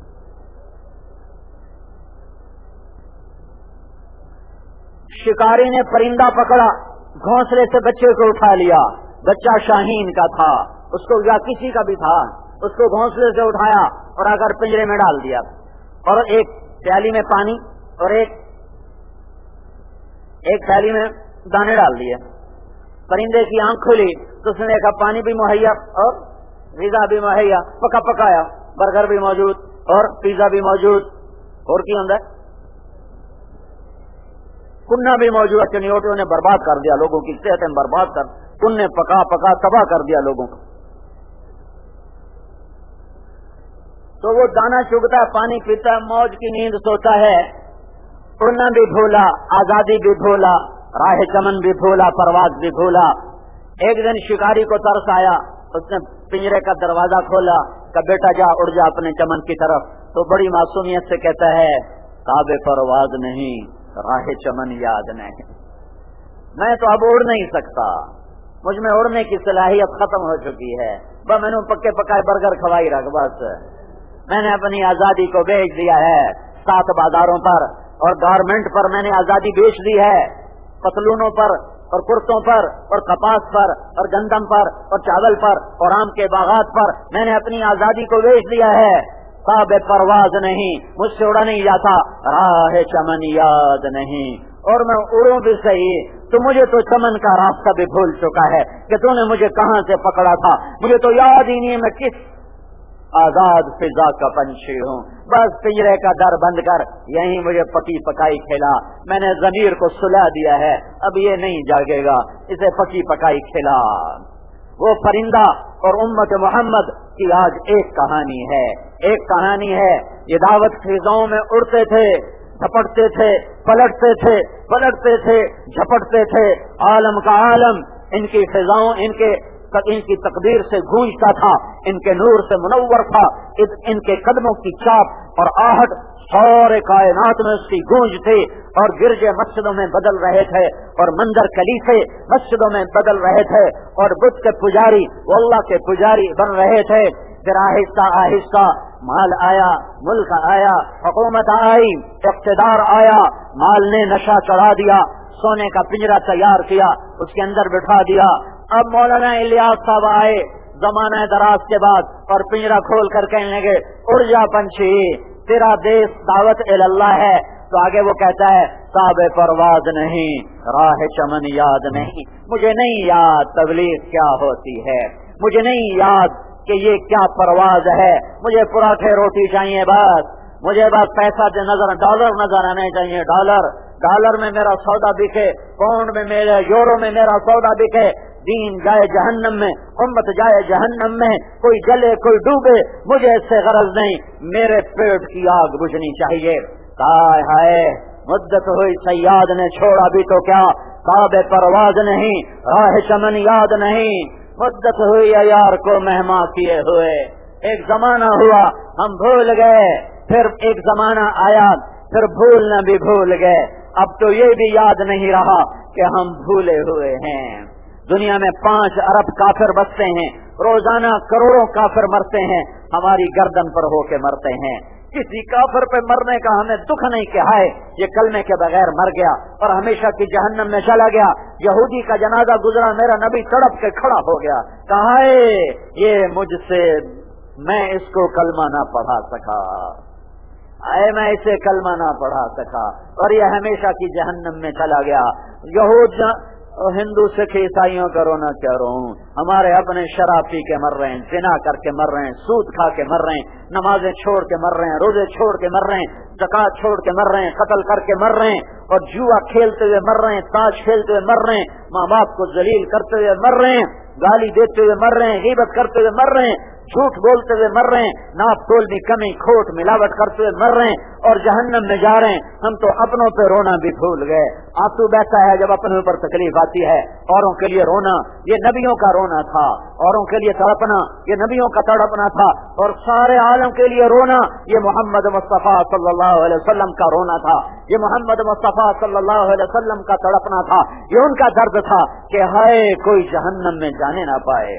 شکاری نے پرندہ پکڑا، گھونسلے سے بچے کو اٹھا لیا، بچہ شاہین کا تھا، اس کو یا کسی کا بھی تھا، اس کو گھونسلے سے اٹھایا اور اگر پنجرے میں ڈال دیا، اور ایک پیالی میں پانی اور ایک تھیلی میں دانے ڈال دیے. پرندے کی آنکھ کھلی تو اس نے دیکھا پانی بھی مہیا اور غذا بھی مہیا، پکایا، برگر بھی موجود اور پیزا بھی موجود، اور کی اندر کنہ بھی موجود. چنیوٹوں نے برباد کر دیا لوگوں کی صحت، برباد کر، کننے پکا تباہ کر دیا لوگوں کو. تو وہ دانا چگتا ہے، پانی پیتا ہے، موج کی نیند سوتا ہے، اڑنا بھی بھولا، آزادی بھی بھولا، راہ چمن بھی بھولا، پرواز بھی بھولا. ایک دن شکاری کو ترس آیا، اس نے پنجرے کا دروازہ کھولا کہ بیٹا جا اڑ جا اپنے چمن کی طرف. تو بڑی معصومیت سے کہتا ہے تاب پرواز نہیں، راہ چمن یاد نہیں. میں تو اب اڑ نہیں سکتا، مجھ میں اڑنے کی صلاحیت ختم ہو چکی ہے، بس میں نے پکے پکائے برگر کھوائی رکھ، بس میں نے اپنی آزادی کو بیچ دیا ہے 7 بازاروں پر، اور گارمنٹ پر میں نے آزادی بیچ دی ہے، پتلونوں پر اور کرتوں پر اور کپاس پر اور گندم پر اور چاول پر اور آم کے باغات پر میں نے اپنی آزادی کو بیچ دیا ہے. صاحب پرواز نہیں، مجھ سے اڑا نہیں جاتا، راہ چمن یاد نہیں. اور میں اڑوں بھی صحیح تو مجھے تو چمن کا راستہ بھی بھول چکا ہے کہ تو نے مجھے کہاں سے پکڑا تھا، مجھے تو یاد ہی نہیں ہے میں کس آزاد فضا کا پنچھی ہوں۔ بس پنجرے کا در بند کر یہیں مجھے پکی پکائی کھلا، میں نے ضمیر کو سلا دیا ہے، اب یہ نہیں جاگے گا، اسے پکی پکائی کھلا۔ وہ پرندہ اور امت محمد کی آج ایک کہانی ہے، ایک کہانی ہے۔ یہ دعوت فضاؤں میں اڑتے تھے، جھپٹتے تھے، پلٹتے تھے، پلٹتے تھے، جھپٹتے تھے، عالم کا عالم ان کی فضاؤں ان کی تقدیر سے گونجتا تھا، ان کے نور سے منور تھا، ان کے قدموں کی چاپ اور آہٹ سارے کائنات میں اس کی گونج تھی، اور گرجے مسجدوں میں بدل رہے تھے، اور مندر کلیسے مسجدوں میں بدل رہے تھے، اور بت کے پجاری وہ اللہ کے پجاری بن رہے تھے۔ پھر آہستہ آہستہ مال آیا، ملک آیا، حکومت آئی، اقتدار آیا، مال نے نشہ چڑھا دیا، سونے کا پنجرا تیار کیا، اس کے اندر بٹھا دیا۔ اب مولانا الیاس صاحب آئے زمانہ دراز کے بعد اور پنجرا کھول کر کہنے لگے اڑ جا پنچھی، تیرا دیش دعوت اللہ ہے۔ تو آگے وہ کہتا ہے صاحب پرواز نہیں، راہ چمن یاد نہیں، مجھے نہیں یاد تبلیغ کیا ہوتی ہے، مجھے نہیں یاد کہ یہ کیا پرواز ہے، مجھے پراٹھے روٹی چاہیے، بس مجھے بس پیسہ ڈالر نظر آنے چاہیے، ڈالر میں میرا سودا بکے، پاؤنڈ میں میرے، یورو میں میرا سودا بکے، دین جائے جہنم میں، امت جائے جہنم میں، کوئی جلے کوئی ڈوبے، مجھے اس سے غرض نہیں، میرے پیٹ کی آگ بجھنی چاہیے۔ ہائے ہائے مدت ہوئی سیاد نے چھوڑا بھی تو کیا، صاحب پرواز نہیں، راہ چمن یاد نہیں، مدت ہوئی یار کو مہما کیے ہوئے، ایک زمانہ ہوا ہم بھول گئے، پھر ایک زمانہ آیا پھر بھولنا بھی بھول گئے، اب تو یہ بھی یاد نہیں رہا کہ ہم بھولے ہوئے ہیں۔ دنیا میں 5 ارب کافر بستے ہیں، روزانہ کروڑوں کافر مرتے ہیں، ہماری گردن پر ہو کے مرتے ہیں۔ کسی کافر پہ مرنے کا ہمیں دکھ نہیں کہ ہائے یہ کلمے کے بغیر مر گیا اور ہمیشہ کی جہنم میں چلا گیا۔ یہودی کا جنازہ گزرا، میرا نبی تڑپ کے کھڑا ہو گیا، کہا یہ مجھ سے میں اس کو کلمہ نہ پڑھا سکا، میں اسے کلمہ نہ پڑھا سکا، اور یہ ہمیشہ کی جہنم میں چلا گیا۔ یہود ہندو سکھ عیسائیوں کا رونا کیا رو، ہمارے اپنے شراب پی کے مر رہے ہیں، زنا کر کے مر رہے ہیں، سود کھا کے مر رہے ہیں، نمازیں چھوڑ کے مر رہے ہیں، روزے چھوڑ کے مر رہے ہیں، زکات چھوڑ کے مر رہے ہیں، قتل کر کے مر رہے ہیں، اور جوا کھیلتے ہوئے مر رہے ہیں، تاش کھیلتے ہوئے مر رہے ہیں، ماں باپ کو ذلیل کرتے ہوئے مر رہے ہیں، گالی دیتے ہوئے مر رہے ہیں، غیبت کرتے ہوئے مر رہے ہیں، جھوٹ بولتے ہوئے مر رہے ہیں، ناپ تول میں کمی کھوٹ ملاوٹ کرتے ہوئے مر رہے ہیں، اور جہنم میں جا رہے ہیں۔ ہم تو اپنوں پہ رونا بھی بھول گئے۔ آنسو بہتا ہے جب اپنے اوپر تکلیف آتی ہے، اوروں کے لیے رونا یہ نبیوں کا رونا تھا، اوروں کے لیے تڑپنا یہ نبیوں کا تڑپنا تھا، اور سارے عالم کے لیے رونا یہ محمد مصطفیٰ صلی اللہ علیہ وسلم کا رونا تھا، یہ محمد مصطفیٰ صلی اللہ علیہ وسلم کا تڑپنا تھا، یہ ان کا درد تھا کہ ہائے کوئی جہنم میں جانے نہ پائے۔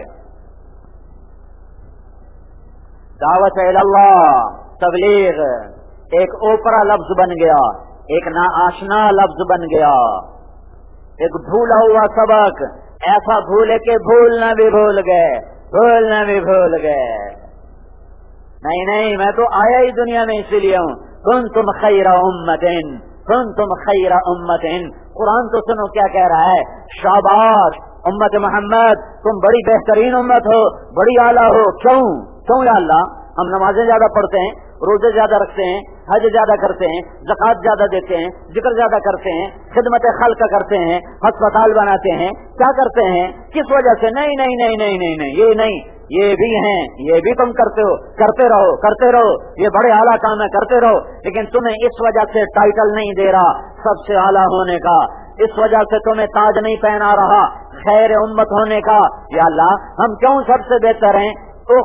دعوت اللہ، تبلیغ ایک اوپرا لفظ بن گیا، ایک ناآشنا لفظ بن گیا، ایک بھولا ہوا سبق، ایسا بھولے کہ بھولنا بھی بھول گئے، بھولنا بھی بھول گئے۔ نہیں میں تو آیا ہی دنیا میں اسی لیے ہوں، کنتم خیر امت، کنتم خیر امت۔ قرآن تو سنو کیا کہہ رہا ہے، شاباش امت محمد، تم بڑی بہترین امت ہو، بڑی اعلیٰ ہو۔ کیوں یا اللہ؟ ہم نمازیں زیادہ پڑھتے ہیں، روزے زیادہ رکھتے ہیں، حج زیادہ کرتے ہیں، زکات زیادہ دیتے ہیں، ذکر زیادہ کرتے ہیں، خدمت خلق کرتے ہیں، ہسپتال بناتے ہیں، کیا کرتے ہیں؟ کس وجہ سے؟ نہیں، یہ نہیں، یہ بھی ہیں، یہ بھی تم کرتے ہو، کرتے رہو، یہ بڑے اعلیٰ کام ہے، کرتے رہو، لیکن تمہیں اس وجہ سے ٹائٹل نہیں دے رہا سب سے اعلیٰ ہونے کا، اس وجہ سے تمہیں تاج نہیں پہنا رہا خیر امت ہونے کا۔ یا اللہ ہم کیوں سب سے بہتر ہیں؟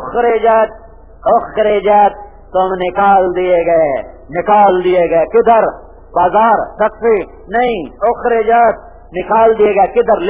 اخرجت تم نکال دیے گئے، کدھر؟ بازار تکفی نہیں، اخرجت نکال دیے گئے، کدھر؟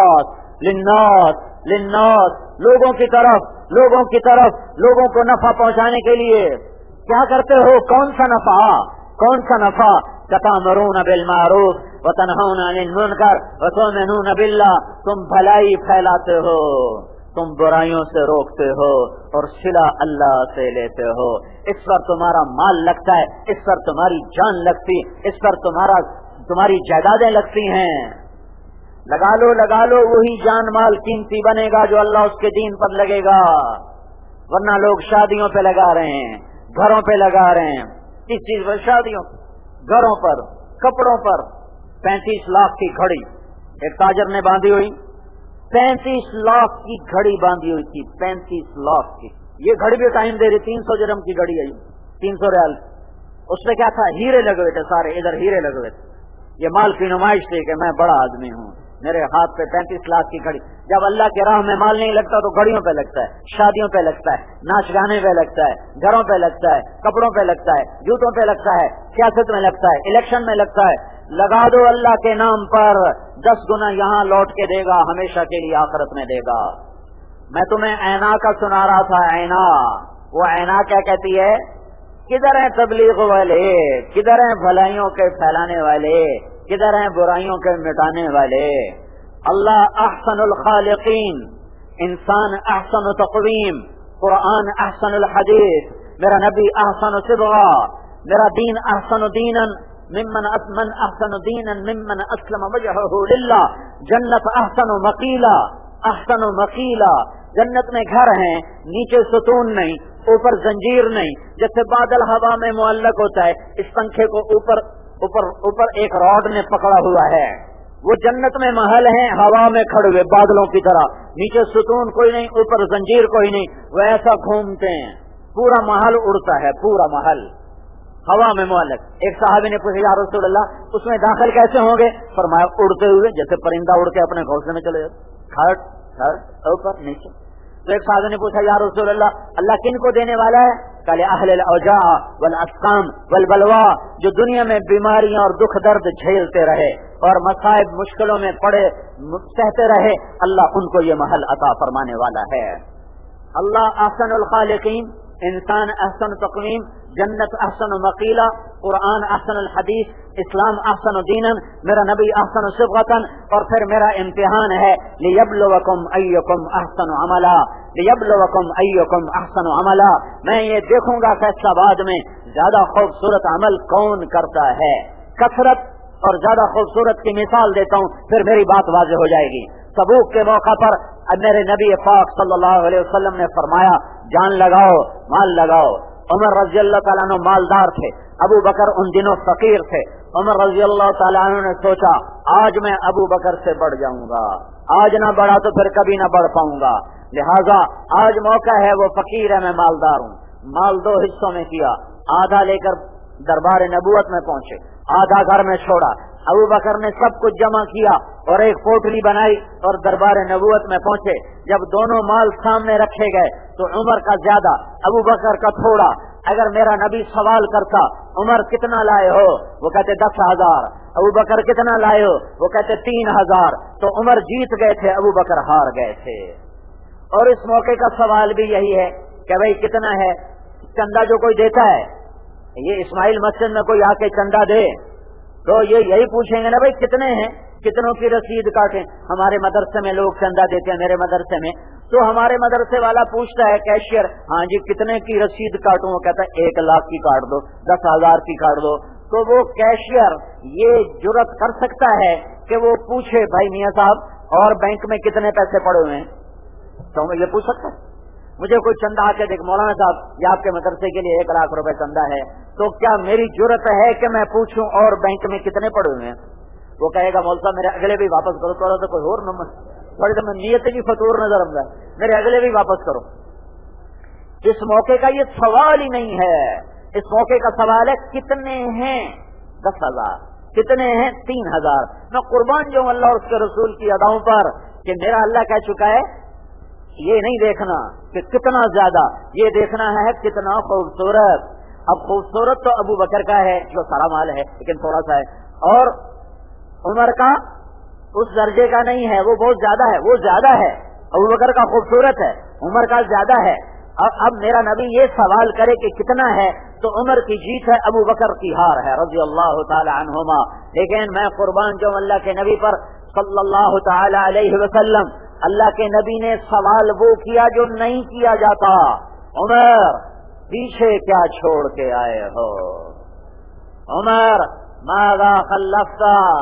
للناس، لوگوں کی طرف، لوگوں کو نفع پہنچانے کے لیے۔ کیا کرتے ہو؟ کون سا نفع؟ تأمرون بالمعروف وتنہون عن المنکر وتؤمنون باللہ، تم بھلائی پھیلاتے ہو، تم برائیوں سے روکتے ہو اور صلہ اللہ سے لیتے ہو، اس پر تمہارا مال لگتا ہے، اس پر تمہاری جان لگتی، اس پر تمہاری جائیدادیں لگتی ہیں۔ لگا لو وہی جان مال قیمتی بنے گا جو اللہ اس کے دین پر لگے گا، ورنہ لوگ شادیوں پہ لگا رہے ہیں، گھروں پہ لگا رہے ہیں. کس چیز پر؟ شادیوں، گھروں پر، کپڑوں پر. 35 لاکھ کی گھڑی ایک تاجر نے باندھی ہوئی، 35 لاکھ کی گھڑی باندھی ہوئی تھی، 35 لاکھ کی. یہ گھڑی بھی ٹائم دے رہی، 300 درہم کی گھڑی آئی، 300 ریال. اس میں کیا تھا؟ ہیرے لگے ہوئے تھے سارے، ادھر ہیرے لگے ہوئے تھے. یہ مال کی نمائش تھی کہ میں بڑا آدمی ہوں، میرے ہاتھ پہ 35 لاکھ کی گھڑی. جب اللہ کے راہ میں مال نہیں لگتا تو گھڑیوں پہ لگتا ہے، شادیوں پہ لگتا ہے، ناچ گانے پہ لگتا ہے، گھروں پہ لگتا ہے، کپڑوں پہ لگتا ہے، جوتوں پہ لگتا ہے، سیاست میں لگتا ہے، الیکشن میں لگتا ہے. لگا دو اللہ کے نام پر، 10 گنا یہاں لوٹ کے دے گا، ہمیشہ کے لیے آخرت میں دے گا. میں تمہیں اینا کا سنا رہا تھا. اینا، وہ اینا کیا کہتی ہے؟ کدھر ہیں تبلیغ والے، کدھر ہیں بھلائیوں کے پھیلانے والے، کدھر ہیں برائیوں کے مٹانے والے. اللہ احسن الخالقین، انسان احسن تقویم، قرآن احسن الحدیث، میرا نبی احسن صبغہ، میرا دین احسن دینا ممن احسن دینا ممن اسلم وجهه للہ. جنت احسن مقیلا، احسن مقیلا. جنت میں گھر ہیں، نیچے ستون نہیں، اوپر زنجیر نہیں. جیسے بادل ہوا میں معلق ہوتا ہے، اس پنکھے کو اوپر اوپر اوپر ایک راڈ نے پکڑا ہوا ہے. وہ جنت میں محل ہیں، ہوا میں کھڑے ہوئے بادلوں کی طرح، نیچے ستون کوئی نہیں، اوپر زنجیر کوئی نہیں. وہ ایسا گھومتے ہیں، پورا محل اڑتا ہے، پورا محل ہوا میں معلق. ایک صحابی نے پوچھا یا رسول اللہ اس میں داخل کیسے ہوں گے؟ فرمایا اڑتے ہوئے، جیسے پرندہ اڑ کے اپنے گھونسلے میں چلے جاتے، کھڑ کھڑ اوپر نیچے. تو ایک صحابی نے پوچھا یا رسول اللہ اللہ کن کو دینے والا ہے؟ قال اہل الاوجاع والاسقام والبلوا، جو دنیا میں بیماریاں اور دکھ درد جھیلتے رہے اور مصائب مشکلوں میں پڑے سہتے رہے، اللہ ان کو یہ محل عطا فرمانے والا ہے. اللہ احسن الخالقین، انسان احسن تقویم، جنت احسن مقیلا، قرآن احسن الحدیث، اسلام احسن دینا، میرا نبی احسن صبغۃ. اور پھر میرا امتحان ہے لیبلوکم ایکم احسن عملا، لیبلوکم ایکم احسن عملا. میں یہ دیکھوں گا فیصلہ آباد میں زیادہ خوبصورت عمل کون کرتا ہے. کثرت اور زیادہ خوبصورت کی مثال دیتا ہوں، پھر میری بات واضح ہو جائے گی. تبوک کے موقع پر میرے نبی پاک صلی اللہ علیہ وسلم نے فرمایا جان لگاؤ، مال لگاؤ. عمر رضی اللہ تعالیٰ عنہ مالدار تھے، ابو بکر ان دنوں فقیر تھے. عمر رضی اللہ تعالیٰ عنہ نے سوچا آج میں ابو بکر سے بڑھ جاؤں گا، آج نہ بڑھا تو پھر کبھی نہ بڑھ پاؤں گا، لہذا آج موقع ہے، وہ فقیر ہے میں مالدار ہوں. مال 2 حصوں میں کیا، آدھا لے کر دربار نبوت میں پہنچے، آدھا گھر میں چھوڑا. ابو بکر نے سب کچھ جمع کیا اور ایک پوٹلی بنائی اور دربار نبوت میں پہنچے. جب دونوں مال سامنے رکھے گئے تو عمر کا زیادہ، ابو بکر کا تھوڑا. اگر میرا نبی سوال کرتا عمر کتنا لائے ہو، وہ کہتے 10,000. ابو بکر کتنا لائے ہو، وہ کہتے 3,000. تو عمر جیت گئے تھے، ابو بکر ہار گئے تھے. اور اس موقع کا سوال بھی یہی ہے کہ بھائی کتنا ہے چندہ جو کوئی دیتا ہے. یہ اسماعیل مسجد میں کوئی آ کے چندہ دے تو یہ یہی پوچھیں گے نا بھائی کتنے ہیں، کتنوں کی رسید کاٹیں. ہمارے مدرسے میں لوگ چندہ دیتے ہیں، میرے مدرسے میں تو ہمارے مدرسے والا پوچھتا ہے کیشیئر، ہاں جی کتنے کی رسید کاٹوں؟ وہ کہتا ہے 1 لاکھ کی کاٹ دو، 10,000 کی کاٹ دو. تو وہ کیشیئر یہ جرات کر سکتا ہے کہ وہ پوچھے بھائی میاں صاحب اور بینک میں کتنے پیسے پڑے ہوئے ہیں؟ تو میں یہ پوچھ سکتا ہے؟ مجھے کوئی چندہ آ کے دیکھ مولانا صاحب یہ آپ کے مدرسے کے لیے 1 لاکھ روپے چندہ ہے، تو کیا میری جرات ہے کہ میں پوچھوں اور بینک میں کتنے پڑے ہوئے ہیں؟ وہ کہے گا مول صاحب میرے اگلے بھی واپس کرو، تھوڑا سا کوئی اور نمبر تھوڑی دیر میں نیت کی فطور نظر آؤں گا، میرے اگلے بھی واپس کرو. اس موقع کا یہ سوال ہی نہیں ہے. اس موقع کا سوال ہے کتنے ہیں؟ 10,000. کتنے ہیں؟ 3,000. میں قربان جو اللہ اور اس کے رسول کی اداؤں پر کہ میرا اللہ کہہ چکا ہے یہ نہیں دیکھنا کہ کتنا زیادہ، یہ دیکھنا ہے کتنا خوبصورت. اب خوبصورت تو ابو بکر کا ہے جو سارا مال ہے لیکن تھوڑا سا ہے، اور عمر کا اس درجے کا نہیں ہے، وہ بہت زیادہ ہے، وہ زیادہ ہے. ابو بکر کا خوبصورت ہے، عمر کا زیادہ ہے. اب میرا نبی یہ سوال کرے کہ کتنا ہے تو عمر کی جیت ہے، ابو بکر کی ہار ہے رضی اللہ تعالی عنہما. لیکن میں قربان جو اللہ کے نبی پر صلی اللہ تعالی علیہ وسلم، اللہ کے نبی نے سوال وہ کیا جو نہیں کیا جاتا. عمر پیچھے کیا چھوڑ کے آئے ہو؟ عمر ماذا خلفتا؟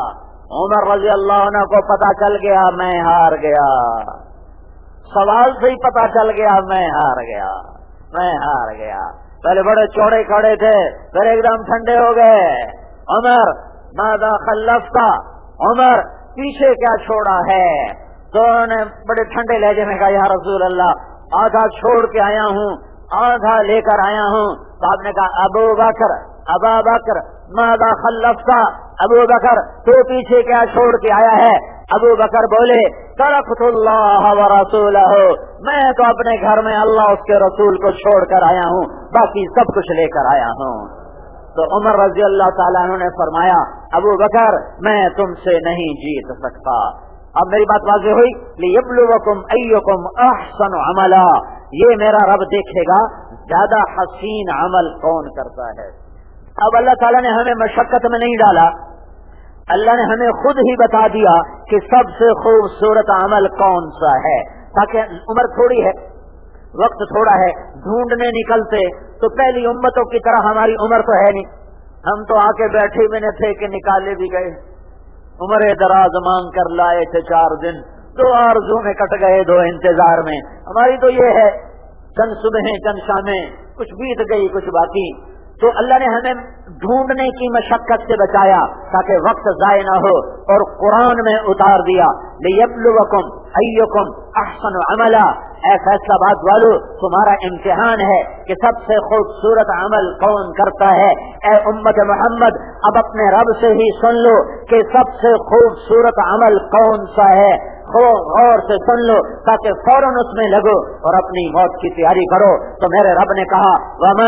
عمر رضی اللہ عنہ کو پتا چل گیا میں ہار گیا، سوال سے ہی پتا چل گیا میں ہار گیا، میں ہار گیا۔ پہلے بڑے چوڑے کھڑے تھے، پھر ایک دم ٹھنڈے ہو گئے۔ عمر ماذا خلفت، عمر پیچھے کیا چھوڑا ہے؟ تو انہوں نے بڑے ٹھنڈے لہجے میں کہا یا رسول اللہ آدھا چھوڑ کے آیا ہوں، آدھا لے کر آیا ہوں۔ تو آپ نے کہا ابو بکر، ابا بکر ماذا خلفت، ابو بکر تو پیچھے کیا چھوڑ کے آیا ہے؟ ابو بکر بولے ترکت اللہ ورسولہ، میں تو اپنے گھر میں اللہ اس کے رسول کو چھوڑ کر آیا ہوں، باقی سب کچھ لے کر آیا ہوں۔ تو عمر رضی اللہ تعالیٰ عنہ نے فرمایا ابو بکر میں تم سے نہیں جیت سکتا۔ اب میری بات واضح ہوئی، لیبلوکم ایکم احسن عملا، یہ میرا رب دیکھے گا زیادہ حسین عمل کون کرتا ہے۔ اب اللہ تعالیٰ نے ہمیں مشقت میں نہیں ڈالا، اللہ نے ہمیں خود ہی بتا دیا کہ سب سے خوبصورت عمل کون سا ہے، تاکہ عمر تھوڑی ہے، وقت تھوڑا ہے، ڈھونڈنے نکلتے تو پہلی امتوں کی طرح ہماری عمر تو ہے نہیں، ہم تو آ کے بیٹھے بھی نہیں تھے کہ نکالے بھی گئے، عمر دراز مانگ کر لائے تھے 4 دن، 2 آرزو میں کٹ گئے 2 انتظار میں۔ ہماری تو یہ ہے چند صبحیں چند شامیں، کچھ بیت گئی کچھ باقی۔ تو اللہ نے ہمیں ڈھونڈنے کی مشقت سے بچایا تاکہ وقت ضائع نہ ہو، اور قرآن میں اتار دیا لیبلوکم ایکم احسن عملا، اے فیصلہ باد والو تمہارا امتحان ہے کہ سب سے خوبصورت عمل کون کرتا ہے۔ اے امت محمد اب اپنے رب سے ہی سن لو کہ سب سے خوبصورت عمل کون سا ہے، غور سے سن لو تاکہ فوراً اس میں لگو اور اپنی موت کی تیاری کرو۔ تو میرے رب نے کہا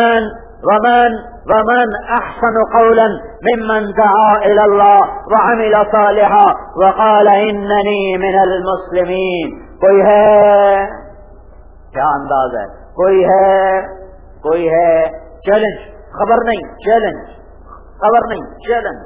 ومن احسن قولا ممن دعا الى الله وعمل صالحا وقال انني من المسلمین۔ کوئی ہے؟ کیا انداز ہے؟ کوئی ہے؟ چیلنج، خبر نہیں چیلنج، خبر نہیں چیلنج۔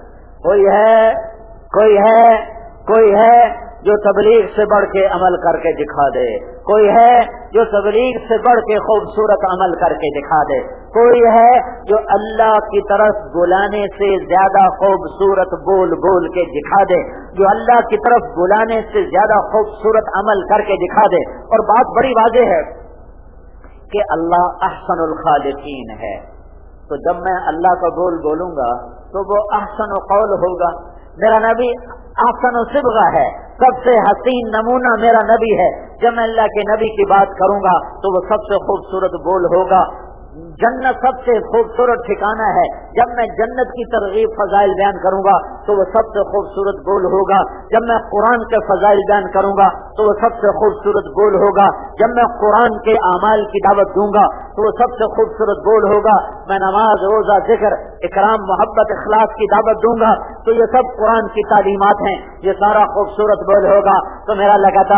کوئی ہے جو تبلیغ سے بڑھ کے عمل کر کے دکھا دے، کوئی ہے جو تبلیغ سے بڑھ کے خوبصورت عمل کر کے دکھا دے، کوئی ہے جو اللہ کی طرف بلانے سے زیادہ خوبصورت بول کے دکھا دے، جو اللہ کی طرف بلانے سے زیادہ خوبصورت عمل کر کے دکھا دے۔ اور بات بڑی واضح ہے کہ اللہ احسن الخالقین ہے، تو جب میں اللہ کا بولوں گا تو وہ احسن قول ہوگا۔ میرا نبی احسن صبغہ ہے، سب سے حسین نمونہ میرا نبی ہے، جب میں اللہ کے نبی کی بات کروں گا تو وہ سب سے خوبصورت بول ہوگا۔ جنت سب سے خوبصورت ٹھکانہ ہے، جب میں جنت کی ترغیب فضائل بیان کروں گا تو وہ سب سے خوبصورت بول ہوگا۔ جب میں قرآن کے فضائل بیان کروں گا تو وہ سب سے خوبصورت بول ہوگا۔ جب میں قرآن کے اعمال کی دعوت دوں گا تو وہ سب سے خوبصورت بول ہوگا۔ میں نماز، روزہ، ذکر، اکرام، محبت، اخلاص کی دعوت دوں گا تو یہ سب قرآن کی تعلیمات ہیں، یہ سارا خوبصورت بول ہوگا۔ تو میرا لگاتا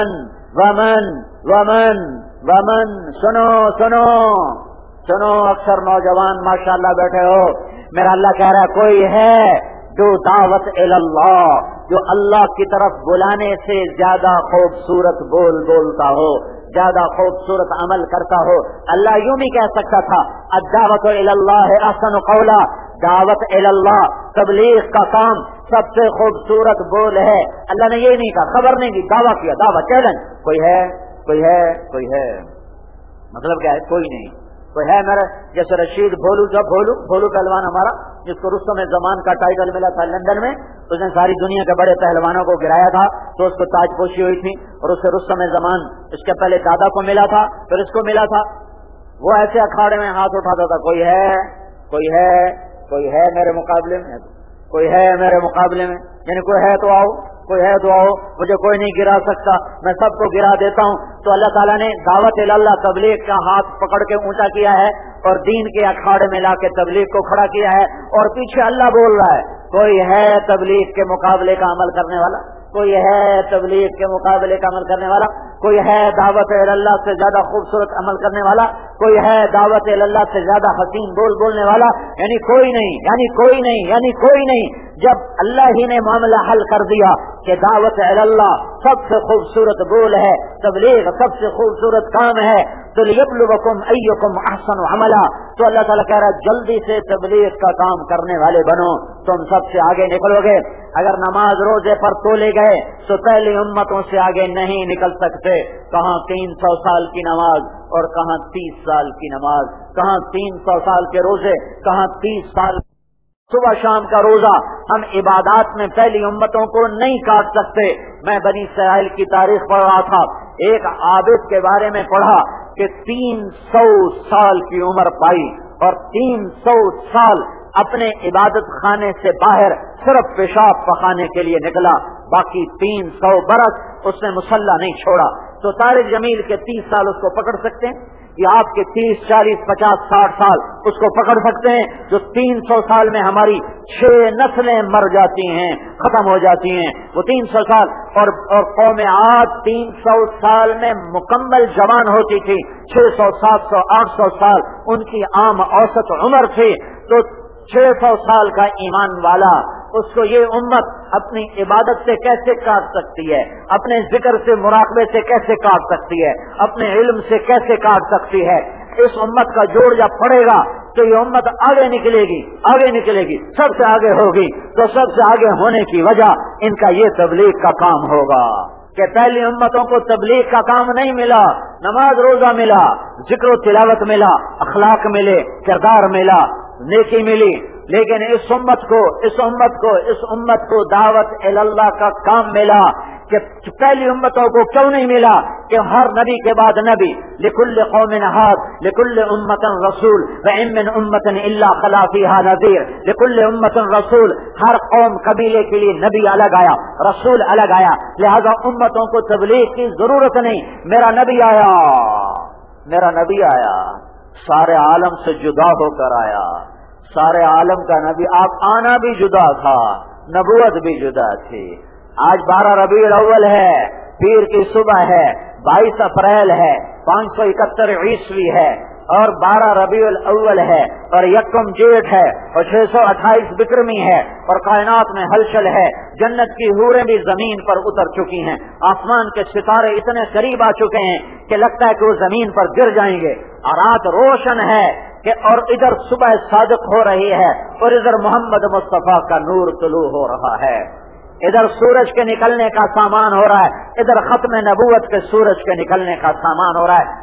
ومن سنو اکثر نوجوان ماشاءاللہ بیٹھے ہو، میرا اللہ کہہ رہا ہے کوئی ہے جو دعوت اللہ، جو اللہ کی طرف بلانے سے زیادہ خوبصورت بولتا ہو، زیادہ خوبصورت عمل کرتا ہو۔ اللہ یوں نہیں کہہ سکتا تھا الدعوت الی اللہ احسن قولا، دعوت الی اللہ تبلیغ کا کام سب سے خوبصورت بول ہے۔ اللہ نے یہ نہیں کہا، خبر نہیں دی، دعویٰ کیا، دعویٰ چیلنج، کوئی ہے مطلب کیا ہے؟ کوئی نہیں، کوئی ہے میرا جیسے رشید بھولو پہلوان ہمارا، جس کو رستم زمان کا ٹائٹل ملا تھا لندن میں، اس نے ساری دنیا کے بڑے پہلوانوں کو گرایا تھا، تو اس کو تاج پوشی ہوئی تھی، اور اسے رستم زمان اس کے پہلے دادا کو ملا تھا، پھر اس کو ملا تھا۔ وہ ایسے اکھاڑے میں ہاتھ اٹھاتا تھا، کوئی ہے میرے مقابلے میں، کوئی ہے میرے مقابلے میں، یعنی کوئی ہے تو آؤ، مجھے کوئی نہیں گرا سکتا، میں سب کو گرا دیتا ہوں۔ تو اللہ تعالیٰ نے دعوت اللہ تبلیغ کا ہاتھ پکڑ کے اونچا کیا ہے، اور دین کے اکھاڑے میں لا کے تبلیغ کو کھڑا کیا ہے، اور پیچھے اللہ بول رہا ہے کوئی ہے تبلیغ کے مقابلے کا عمل کرنے والا، کوئی ہے تبلیغ کے مقابلے کا عمل کرنے والا، کوئی ہے دعوت اللہ سے زیادہ خوبصورت عمل کرنے والا، کوئی ہے دعوت اللہ سے زیادہ حسین بولنے والا، یعنی کوئی نہیں۔ جب اللہ ہی نے معاملہ حل کر دیا کہ دعوت اللہ سب سے خوبصورت بول ہے، تبلیغ سب سے خوبصورت کام ہے، تو لیبلوکم ایکم احسن عملا، تو اللہ تعالیٰ کہہ رہا ہے جلدی سے تبلیغ کا کام کرنے والے بنو، تم سب سے آگے نکلو گے۔ اگر نماز روزے پر تولے گئے تو پہلی امتوں سے آگے نہیں نکل سکتے۔ کہاں 300 سال کی نماز اور کہاں 30 سال کی نماز، کہاں 300 سال کے روزے، کہاں 30 سال صبح شام کا روزہ۔ ہم عبادات میں پہلی امتوں کو نہیں کاٹ سکتے۔ میں بنی اسرائیل کی تاریخ پڑھ رہا تھا، ایک عابد کے بارے میں پڑھا کہ 300 سال کی عمر پائی اور 300 سال اپنے عبادت خانے سے باہر صرف پیشاب پخانے کے لیے نکلا، باقی 300 برس اس نے مصلی نہیں چھوڑا۔ تو طارق جمیل کے 30 سال اس کو پکڑ سکتے ہیں، یا آپ کے 30 40 50 60 سال اس کو پکڑ سکتے ہیں، جو 300 سال میں ہماری 6 نسلیں مر جاتی ہیں، ختم ہو جاتی ہیں وہ 300 سال۔ اور قوم عاد 300 سال میں مکمل جوان ہوتی تھی، 600 700 800 سال ان کی عام اوسط عمر تھی۔ تو 600 سال کا ایمان والا اس کو یہ امت اپنی عبادت سے کیسے کاٹ سکتی ہے، اپنے ذکر سے مراقبے سے کیسے کاٹ سکتی ہے، اپنے علم سے کیسے کاٹ سکتی ہے؟ اس امت کا جوڑ جب پڑے گا تو یہ امت آگے نکلے گی، آگے نکلے گی، سب سے آگے ہوگی۔ تو سب سے آگے ہونے کی وجہ ان کا یہ تبلیغ کا کام ہوگا کہ پہلی امتوں کو تبلیغ کا کام نہیں ملا، نماز روزہ ملا، ذکر و تلاوت ملا، اخلاق ملے، کردار ملا، نیکی ملی، لیکن اس امت کو دعوت اللہ کا کام ملا۔ کہ پہلی امتوں کو کیوں نہیں ملا؟ کہ ہر نبی کے بعد نبی، لکل قوم ہاد لکل امت رسول وان من امت الا خلا فیہا نذیر، لکل امت رسول، ہر قوم قبیلے کے لیے نبی الگ آیا، رسول الگ آیا، لہذا امتوں کو تبلیغ کی ضرورت نہیں۔ میرا نبی آیا سارے عالم سے جدا ہو کر آیا، سارے عالم کا نبی، آپ آنا بھی جدا تھا، نبوت بھی جدا تھی۔ آج 12 ربیع الاول ہے، پیر کی صبح ہے، 22 اپریل ہے، 571 عیسوی ہے، اور 12 ربیع الاول ہے، اور 1 جیٹھ ہے، اور 628 بکرمی ہے، اور کائنات میں ہلچل ہے، جنت کی حوریں بھی زمین پر اتر چکی ہیں، آسمان کے ستارے اتنے قریب آ چکے ہیں کہ لگتا ہے کہ وہ زمین پر گر جائیں گے، اور رات روشن ہے کہ اور ادھر صبح صادق ہو رہی ہے، اور ادھر محمد مصطفیٰ کا نور طلوع ہو رہا ہے، ادھر سورج کے نکلنے کا سامان ہو رہا ہے، ادھر ختم نبوت کے سورج کے نکلنے کا سامان ہو رہا ہے۔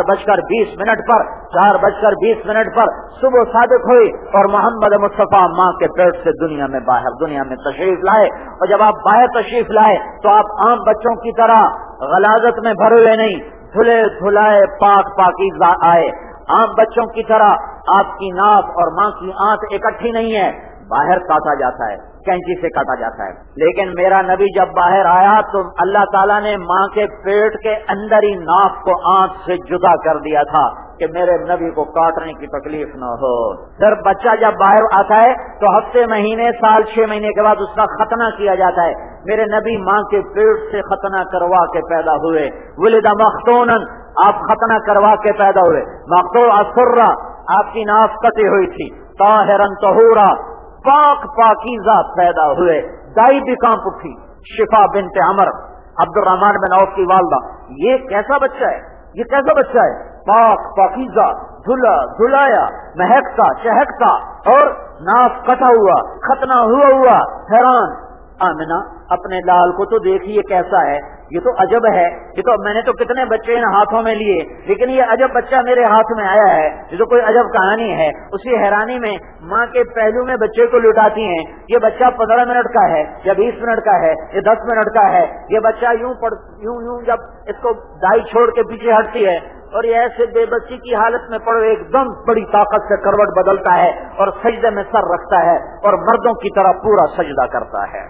4:20 پر صبح صادق ہوئی اور محمد مصطفیٰ ماں کے پیٹ سے دنیا میں تشریف لائے۔ اور جب آپ باہر تشریف لائے تو آپ عام بچوں کی طرح غلاظت میں بھرے ہوئے نہیں، دھلے دھلائے پاک پاکیزہ آئے۔ عام بچوں کی طرح آپ کی ناک اور ماں کی آنت اکٹھی نہیں ہے، باہر کاٹا جاتا ہے، کینچی سے کاٹا جاتا ہے۔ لیکن میرا نبی جب باہر آیا تو اللہ تعالیٰ نے ماں کے پیٹ کے اندر ہی ناک کو آنت سے جدا کر دیا تھا کہ میرے نبی کو کاٹنے کی تکلیف نہ ہو۔ پھر بچہ جب باہر آتا ہے تو ہفتے مہینے سال 6 مہینے کے بعد اس کا ختنہ کیا جاتا ہے۔ میرے نبی ماں کے پیٹ سے ختنہ کروا کے پیدا ہوئے، ولد مختونن، آپ ختنہ کروا کے پیدا ہوئے، مقطوع السرہ، آپ کی ناف کٹی ہوئی تھی، طاہرا طہورا، پاک پاکیزہ پیدا ہوئے۔ دائی بھی کانپ اٹھی، شفا بنت عمر، عبد الرحمن بن عوف کی والدہ، یہ کیسا بچہ ہے، یہ کیسا بچہ ہے، پاک پاکیزہ، دھلا دھلایا، مہکتا چہکتا، اور ناف کٹا ہوا، ختنہ ہوا، حیران۔ آمنہ اپنے لال کو تو دیکھیے کیسا ہے، یہ تو عجب ہے، یہ تو میں نے تو کتنے بچے ان ہاتھوں میں لیے، لیکن یہ عجب بچہ میرے ہاتھ میں آیا ہے، یہ تو کوئی عجب کہانی ہے۔ اسی حیرانی میں ماں کے پہلو میں بچے کو لٹاتی ہیں، یہ بچہ 15 منٹ کا ہے یا 20 منٹ کا ہے یا 10 منٹ کا ہے، یہ بچہ یوں جب اس کو دائی چھوڑ کے پیچھے ہٹتی ہے اور یہ ایسے بے بسی کی حالت میں پڑے ایک دم بڑی طاقت سے کروٹ بدلتا ہے اور سجدے میں سر رکھتا ہے اور مردوں کی طرح پورا سجدہ کرتا ہے۔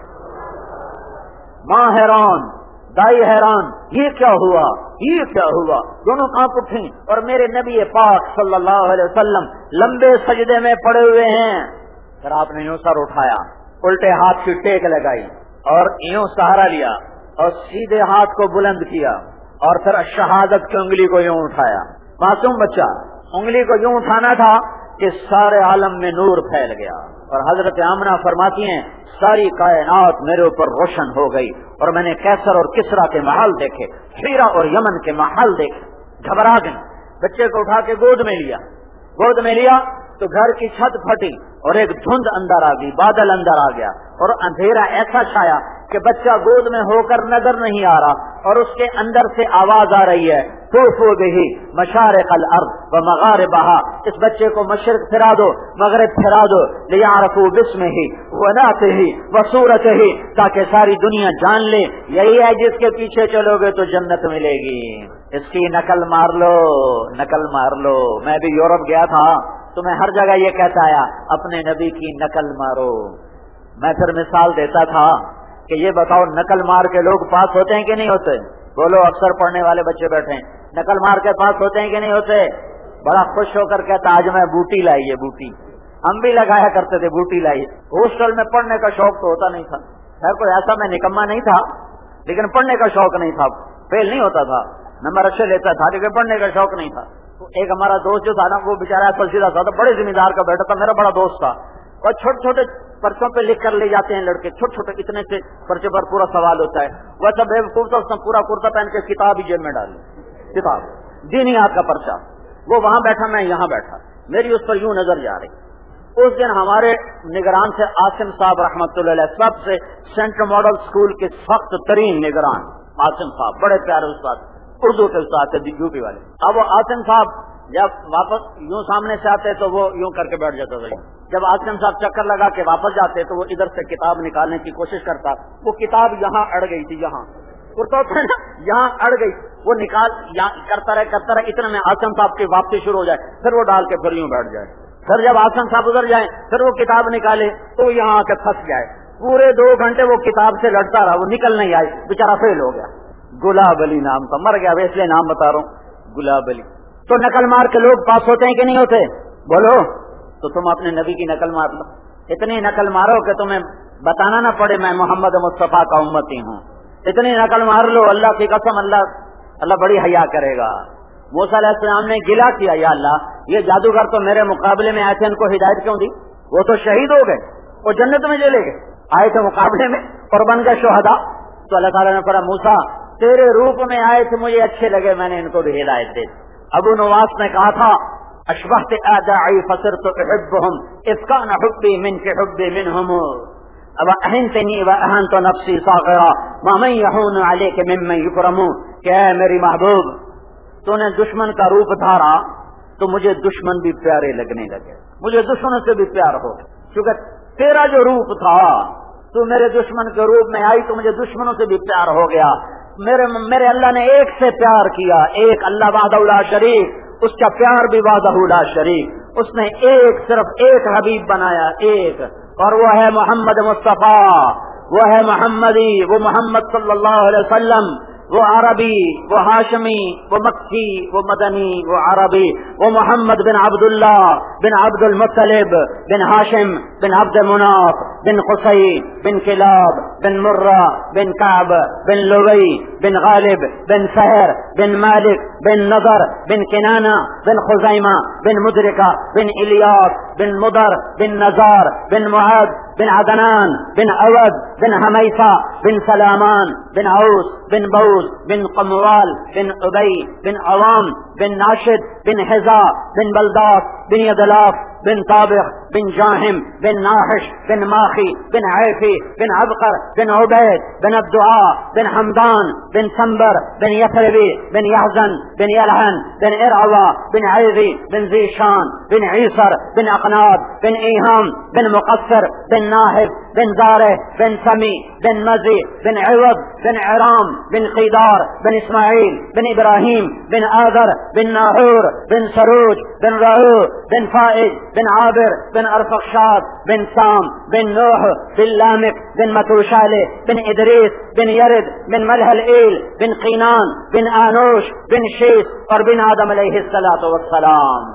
ماں حیران، دائی حیران، یہ کیا ہوا، یہ کیا ہوا، دونوں کانپ اٹھیں اور میرے نبی پاک صلی اللہ علیہ وسلم لمبے سجدے میں پڑے ہوئے ہیں۔ پھر آپ نے یوں سر اٹھایا، الٹے ہاتھ کی ٹیک لگائی اور یوں سہارا لیا اور سیدھے ہاتھ کو بلند کیا اور پھر شہادت کی انگلی کو یوں اٹھایا۔ معصوم بچہ، انگلی کو یوں اٹھانا تھا کہ سارے عالم میں نور پھیل گیا، اور حضرت آمنہ فرماتی ہیں ساری کائنات میرے اوپر روشن ہو گئی اور میں نے کیسر اور کسرا کے محل دیکھے، ہیرا اور یمن کے محل دیکھے، گھبرا گئی۔ بچے کو اٹھا کے گود میں لیا تو گھر کی چھت پھٹی اور ایک دھند اندر آ گئی، بادل اندر آ گیا اور اندھیرا ایسا چھایا کہ بچہ گود میں ہو کر نظر نہیں آ رہا اور اس کے اندر سے آواز آ رہی ہے طوفوا بہ مشارق الارض ومغاربها، اس بچے کو مشرق پھرا دو مغرب پھرا دو، لیعرفوا باسمہ ونعتہ وصورتہ، تاکہ ساری دنیا جان لے یہی ہے جس کے پیچھے چلو گے تو جنت ملے گی، اس کی نقل مار لو۔ میں بھی یورپ گیا تھا تو میں ہر جگہ یہ کہتا آیا اپنے نبی کی نقل مارو۔ میں پھر مثال دیتا تھا کہ یہ بتاؤ نقل مار کے لوگ پاس ہوتے ہیں کہ نہیں ہوتے؟ بولو، اکثر پڑھنے والے بچے بیٹھے ہیں، نقل مار کے پاس ہوتے ہیں کہ نہیں ہوتے؟ بڑا خوش ہو کر کہتا آج میں بوٹی لائی ہے، بوٹی ہم بھی لگایا کرتے تھے، بوٹی لائی۔ ہاسٹل میں پڑھنے کا شوق تو ہوتا نہیں تھا، خیر کوئی ایسا میں نکما نہیں تھا، لیکن پڑھنے کا شوق نہیں تھا، فیل نہیں ہوتا تھا، نمبر اچھے لیتا تھا، لیکن پڑھنے کا شوق نہیں تھا۔ ایک ہمارا دوست جو تھا نا، وہ بیچارہ سیدھا تھا، بڑے ذمہ دار کا بیٹا تھا، میرا بڑا دوست تھا، اور چھوٹے چھوٹے پرچوں پہ لکھ کر لے جاتے ہیں لڑکے، چھوٹے چھوٹے اتنے سے پرچے پر پورا سوال ہوتا ہے، وہ سب بیوقوف تھا، اس نے پورا کرتا پہن کے کتاب ہی جیب میں ڈالی، کتاب دینیات کا پرچہ، وہ وہاں بیٹھا میں یہاں بیٹھا، میری اس پر یوں نظر جا رہی۔ اس دن ہمارے نگران سے عاصم صاحب رحمۃ اللہ علیہ، سب سے سینٹرل ماڈل اسکول کے سخت ترین نگران عاصم صاحب، بڑے پیارے استاد، اردو کے استاد تھے یو پی والے۔ اب وہ عاصم صاحب جب واپس یوں سامنے سے آتے تو وہ یوں کر کے بیٹھ جاتا تھا، جب عاصم صاحب چکر لگا کے واپس جاتے تو وہ ادھر سے کتاب نکالنے کی کوشش کرتا، وہ کتاب یہاں اڑ گئی تھی، یہاں اڑ گئی، وہ نکال کرتا رہے اتنے میں عاصم صاحب کی واپسی شروع ہو جائے، پھر وہ ڈال کے پھر یوں بیٹھ جائے، پھر جب عاصم صاحب ادھر جائیں پھر وہ کتاب نکالے تو یہاں آ کے پھنس جائے، پورے 2 گھنٹے وہ کتاب سے لڑتا رہا، وہ نکل نہیں آئی، بیچارہ فیل ہو گیا۔ گلاب علی نام کا، مر گیا، اس لیے نام بتا رہا ہوں، گلاب علی۔ تو نقل مار کے لوگ پاس ہوتے ہیں کہ نہیں ہوتے؟ بولو، تو تم اپنے نبی کی نقل مار لو، اتنی نقل مارو کہ تمہیں بتانا نہ پڑے میں محمد مصطفیٰ کا امتی ہوں، اتنی نقل مار لو، اللہ کی قسم اللہ بڑی حیا کرے گا۔ موسیٰ علیہ السلام نے گلا کیا، یا اللہ یہ جادوگر تو میرے مقابلے میں آئے تھے، ان کو ہدایت کیوں دی؟ وہ تو شہید ہو گئے، وہ جنت میں چلے گئے، آئے تھے مقابلے میں اور بن گئے شہداء۔ تو اللہ تعالیٰ نے فرمایا موسیٰ تیرے روپ میں آئے تھے، مجھے اچھے لگے، میں نے ان کو بھی ہدایت دی۔ ابو نواس نے کہا تھا اشبہت اعدائی فصرت احبهم اذ كان حبی منک حبی منهم اب اہنتنی و اہنت نفسی صاغرا ومن یحون علیک ممن یکرم، کہ اے میری محبوب تو نے دشمن کا روپ دھارا تو مجھے دشمن بھی پیارے لگنے لگے، مجھے دشمنوں سے بھی پیار ہو، کیونکہ تیرا جو روپ تھا تو میرے دشمن کے روپ میں آئی تو مجھے دشمنوں سے بھی پیار ہو گیا۔ میرے اللہ نے ایک سے پیار کیا، ایک اللہ وحدہ لا شریک، اس کا پیار بھی وحدہ لا شریک، اس نے صرف ایک حبیب بنایا، ایک، اور وہ ہے محمد مصطفیٰ، وہ ہے محمدی، وہ محمد صلی اللہ علیہ وسلم، وہ عربی، وہ ہاشمی، وہ مکی، وہ مدنی، وہ عربی، وہ محمد بن عبداللہ بن عبد المطلب بن ہاشم بن عبد مناف بن قصی بن کلاب بن مرہ بن کعب بن لوی بن غالب بن فہر بن مالک بن نضر بن کنانہ بن خزیمہ بن مدرکہ بن الیاس بن مدر بن نزار بن معاذ بن عدنان بن عوض بن حمیفہ بن سلامان بن عوس بن بوز بن قموال بن ابی بن عوام بن ناشد بن حزا بن بلداس بن یدلاف بن طابق بن جاہم بن ناحش بن ماخی بن عیفی بن عبقر بن عبید بن الدعاء بن حمدان بن سنبر بن یثربی بن یحزن بن یلحن بن ارعوا بن عیذی بن ذیشان بن عیسر بن اقناد بن ایہام بن مقصر بن ناحب بن زارع بن سمی بن مزی بن عوض بن عرام بن قیدار بن اسماعیل بن ابراہیم بن آذر بن ناحور بن سروج بن رعو بن فائد بن عابر بن ارفخشاد بن سام بن نوح بن لامک بن متوشالہ بن ادریس بن یرد بن ملح الایل بن قینان بن آنوش بن شیس اور بن آدم علیہ السلام۔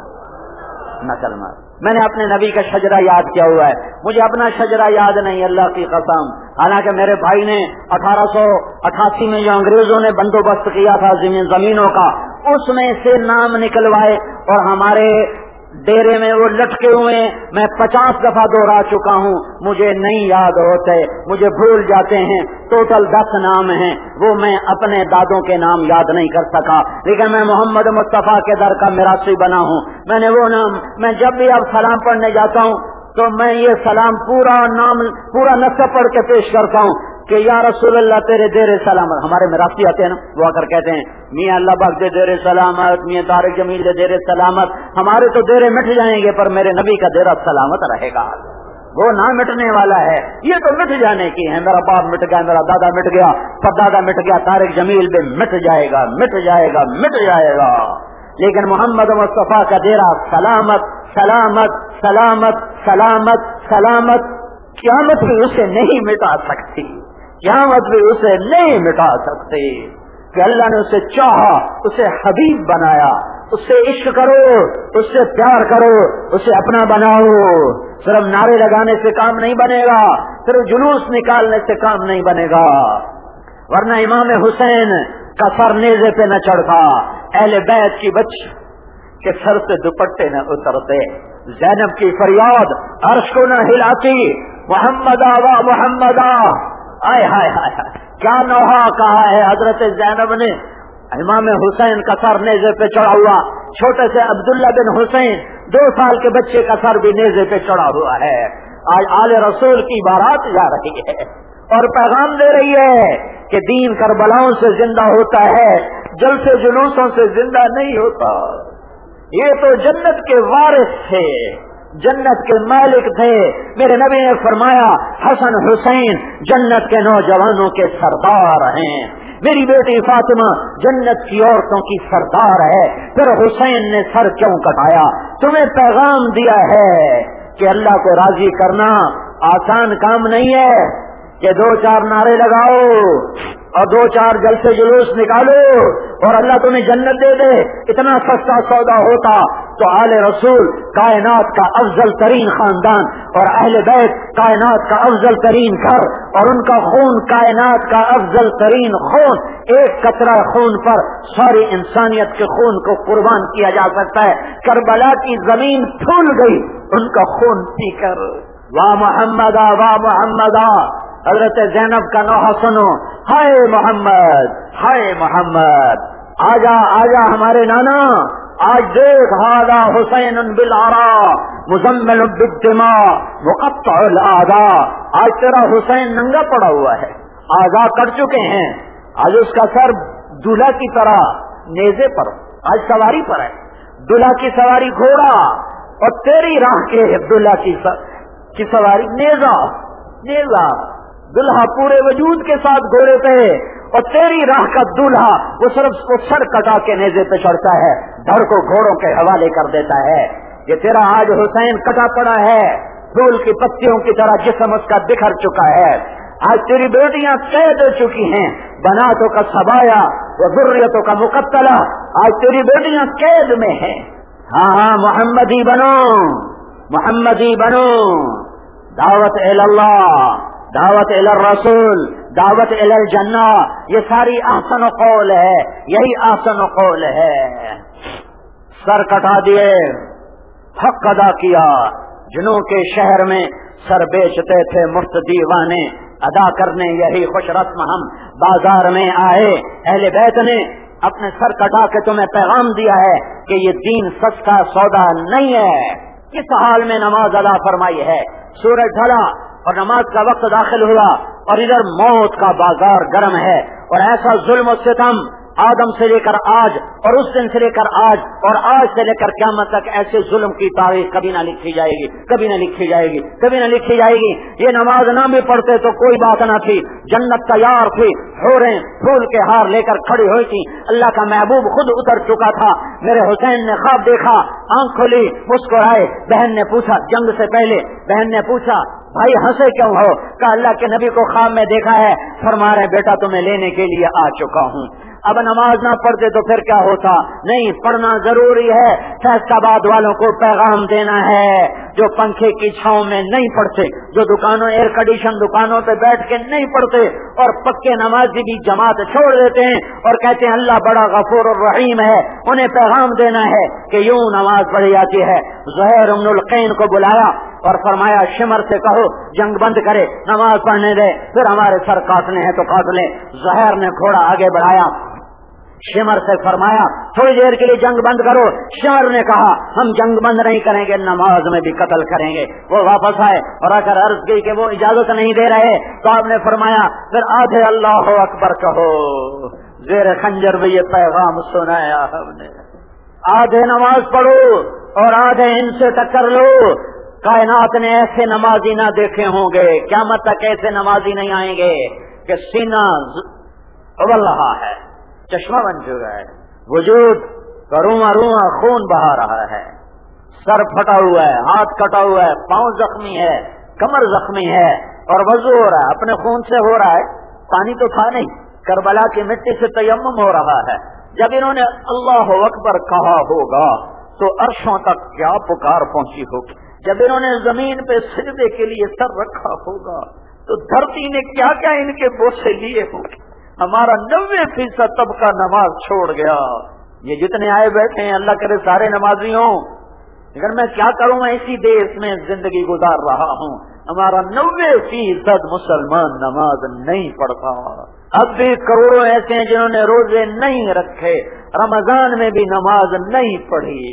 نقل مار، میں نے اپنے نبی کا شجرہ یاد کیا ہوا ہے، مجھے اپنا شجرہ یاد نہیں، اللہ کی قسم، حالانکہ میرے بھائی نے 1888 میں جو انگریزوں نے بندوبست کیا تھا زمینوں کا، اس میں سے نام نکلوائے اور ہمارے ڈیرے میں وہ لٹکے ہوئے میں 50 دفعہ دوہرا چکا ہوں، مجھے نہیں یاد ہوتے، مجھے بھول جاتے ہیں، ٹوٹل 10 نام ہیں، وہ میں اپنے دادوں کے نام یاد نہیں کر سکا، لیکن میں محمد مصطفیٰ کے در کا میراثی بنا ہوں۔ میں نے وہ نام، میں جب بھی اب سلام پڑھنے جاتا ہوں تو میں یہ سلام پورا نصب پڑھ کے پیش کرتا ہوں کہ یا رسول اللہ تیرے دیر سلامت۔ ہمارے میراثی آتے ہیں نا، وہ آ کر کہتے ہیں میاں اللہ باغ دے دیر سلامت، میاں طارق جمیل دے دیر سلامت۔ ہمارے تو دیرے مٹ جائیں گے پر میرے نبی کا دیرہ سلامت رہے گا، وہ نہ مٹنے والا ہے۔ یہ تو مٹ جانے کی ہے، میرا باپ مٹ گیا، میرا دادا مٹ گیا، پردادا مٹ گیا، طارق جمیل بھی مٹ جائے گا، مٹ جائے گا، مٹ جائے گا، لیکن محمد مصطفیٰ کا دیرہ سلامت سلامت سلامت سلامت سلامت۔ قیامت بھی اسے نہیں مٹا سکتی، قیامت بھی اسے نہیں مٹا سکتی، کہ اللہ نے اسے چاہا، اسے حبیب بنایا، اس سے عشق کرو، اس سے پیار کرو، اسے اپنا بناؤ۔ صرف نعرے لگانے سے کام نہیں بنے گا، صرف جلوس نکالنے سے کام نہیں بنے گا، ورنہ امام حسین کا سر نیزے پہ نہ چڑھتا، اہل بیت کی بچی کے سر سے دوپٹے نہ اترتے، زینب کی فریاد عرش کو نہ ہلاتی، محمد آوا محمد آئے ہائے ہائے، کیا نوحہ کہا ہے حضرت زینب نے۔ امام حسین کا سر نیزے پہ چڑھا ہوا، چھوٹے سے عبداللہ بن حسین 2 سال کے بچے کا سر بھی نیزے پہ چڑھا ہوا ہے۔ آج آل رسول کی بارات جا رہی ہے اور پیغام دے رہی ہے کہ دین کربلاؤں سے زندہ ہوتا ہے، جلسے جلوسوں سے زندہ نہیں ہوتا۔ یہ تو جنت کے وارث تھے، جنت کے مالک تھے۔ میرے نبی نے فرمایا حسن حسین جنت کے نوجوانوں کے سردار ہیں، میری بیٹی فاطمہ جنت کی عورتوں کی سردار ہے۔ پھر حسین نے سر کیوں کٹایا؟ تمہیں پیغام دیا ہے کہ اللہ کو راضی کرنا آسان کام نہیں ہے کہ 2-4 نعرے لگاؤ اور 2-4 جلسے جلوس نکالو اور اللہ تمہیں جنت دے دے۔ اتنا سستا سودا ہوتا تو آل رسول کائنات کا افضل ترین خاندان اور اہل بیت کائنات کا افضل ترین گھر اور ان کا خون کائنات کا افضل ترین خون، ایک قطرہ خون پر ساری انسانیت کے خون کو قربان کیا جا سکتا ہے۔ کربلا کی زمین پھول گئی ان کا خون پی کر۔ واہ محمدا واہ محمدا۔ حضرت زینب کا نوحہ سنو، ہائے محمد ہائے محمد، آجا آجا ہمارے نانا، آج دیکھ ہاذا حسین بالعراء مزمل بالدماء مقطع الاعداء۔ آج تیرا حسین ننگا پڑا ہوا ہے، اعضاء کٹ چکے ہیں، آج اس کا سر دولہا کی طرح نیزے پر، آج سواری پر ہے، دولہا کی سواری گھوڑا اور تیری راہ کے دولہا کی سواری نیزہ، نیزہ دلہا پورے وجود کے ساتھ گھوڑے پہ اور تیری راہ کا دلہا وہ صرف کو سر کٹا کے نیزے پہ چڑھتا ہے، دھڑ کو گھوڑوں کے حوالے کر دیتا ہے۔ یہ تیرا آج حسین کٹا پڑا ہے، پھول کی پتیوں کی طرح جسم اس کا بکھر چکا ہے۔ آج تیری بیٹیاں قید ہو چکی ہیں، بناتوں کا سبایا و ذریتوں کا مقتلہ، آج تیری بیٹیاں قید میں ہیں۔ ہاں ہاں محمدی بنو، محمدی بنو، دعوت اللہ، دعوت الرسول، دعوت الجنہ، یہ ساری احسن قول ہے، یہی احسن قول ہے۔ سر کٹا دیے، حق ادا کیا۔ جنوں کے شہر میں سر بیچتے تھے مفت دیوانے، ادا کرنے یہی خوش رسم ہم بازار میں آئے۔ اہل بیت نے اپنے سر کٹا کے تمہیں پیغام دیا ہے کہ یہ دین سستا سودا نہیں ہے۔ کس حال میں نماز ادا فرمائی ہے، سورج ڈھلا اور نماز کا وقت داخل ہوا اور ادھر موت کا بازار گرم ہے، اور ایسا ظلم و ستم آدم سے لے کر آج اور اس دن سے لے کر آج اور آج سے لے کر قیامت تک ایسے ظلم کی تاریخ کبھی نہ لکھی جائے گی، کبھی نہ لکھی جائے گی، کبھی نہ لکھی جائے گی۔ یہ نماز نہ بھی پڑھتے تو کوئی بات نہ تھی، جنت تیار تھی، حوریں پھول کے ہار لے کر کھڑی ہوئی تھی، اللہ کا محبوب خود اتر چکا تھا۔ میرے حسین نے خواب دیکھا، آنکھ کھلی، مسکرائے۔ بہن نے پوچھا، جنگ سے پہلے بہن نے پوچھا بھائی ہنسے کیوں ہو؟ کہا اللہ کے نبی کو خواب میں دیکھا ہے، فرما رہے بیٹا تمہیں لینے کے لیے آ چکا ہوں. اب نماز نہ پڑھتے تو پھر کیا ہوتا؟ نہیں، پڑھنا ضروری ہے. فیصلہ آباد والوں کو پیغام دینا ہے جو پنکھے کی چھاؤں میں نہیں پڑھتے، جو دکانوں ایئر کنڈیشن دکانوں پہ بیٹھ کے نہیں پڑھتے اور پکے نمازی بھی جماعت چھوڑ دیتے ہیں اور کہتے ہیں اللہ بڑا غفور الرحیم ہے، انہیں پیغام دینا ہے کہ یوں نماز پڑھی جاتی ہے. زہیر بن القین کو بلایا اور فرمایا شمر سے کہو جنگ بند کرے، نماز پڑھنے دے، پھر ہمارے سر کاٹنے ہیں تو کاٹ لیں. زہیر نے گھوڑا آگے بڑھایا، شمر سے فرمایا تھوڑی دیر کے لیے جنگ بند کرو. شمر نے کہا ہم جنگ بند نہیں کریں گے، نماز میں بھی قتل کریں گے. وہ واپس آئے اور آ کر عرض کی کہ وہ اجازت نہیں دے رہے، تو آپ نے فرمایا پھر آدھے اللہ اکبر کہو. زیر خنجر میں یہ پیغام سنایا ہم نے، آدھے نماز پڑھو اور آدھے ان سے ٹکر لو. کائنات نے ایسے نمازی نہ دیکھے ہوں گے، قیامت تک ایسے نمازی نہیں آئیں گے کہ سینہ ابل رہا ہے، چشمہ بن چکا ہے، وجود روما روما خون بہا رہا ہے، سر پھٹا ہوا ہے، ہاتھ کٹا ہوا ہے، پاؤں زخمی ہے، کمر زخمی ہے اور وضو ہو رہا ہے، اپنے خون سے ہو رہا ہے، پانی تو تھا نہیں، کربلا کی مٹی سے تیمم ہو رہا ہے. جب انہوں نے اللہ اکبر کہا ہوگا تو عرشوں تک کیا پکار پہنچی ہوگی. جب انہوں نے زمین پہ سجدے کے لیے سر رکھا ہوگا تو دھرتی نے کیا کیا ان کے بوسے لیے ہوں گے. ہمارا 90% طبقہ نماز چھوڑ گیا. یہ جتنے آئے بیٹھے ہیں اللہ کرے سارے نمازی ہوں، لیکن میں کیا کروں، میں اسی دیش میں زندگی گزار رہا ہوں. ہمارا 90% مسلمان نماز نہیں پڑھتا. اب بھی کروڑوں ایسے ہیں جنہوں نے روزے نہیں رکھے، رمضان میں بھی نماز نہیں پڑھی.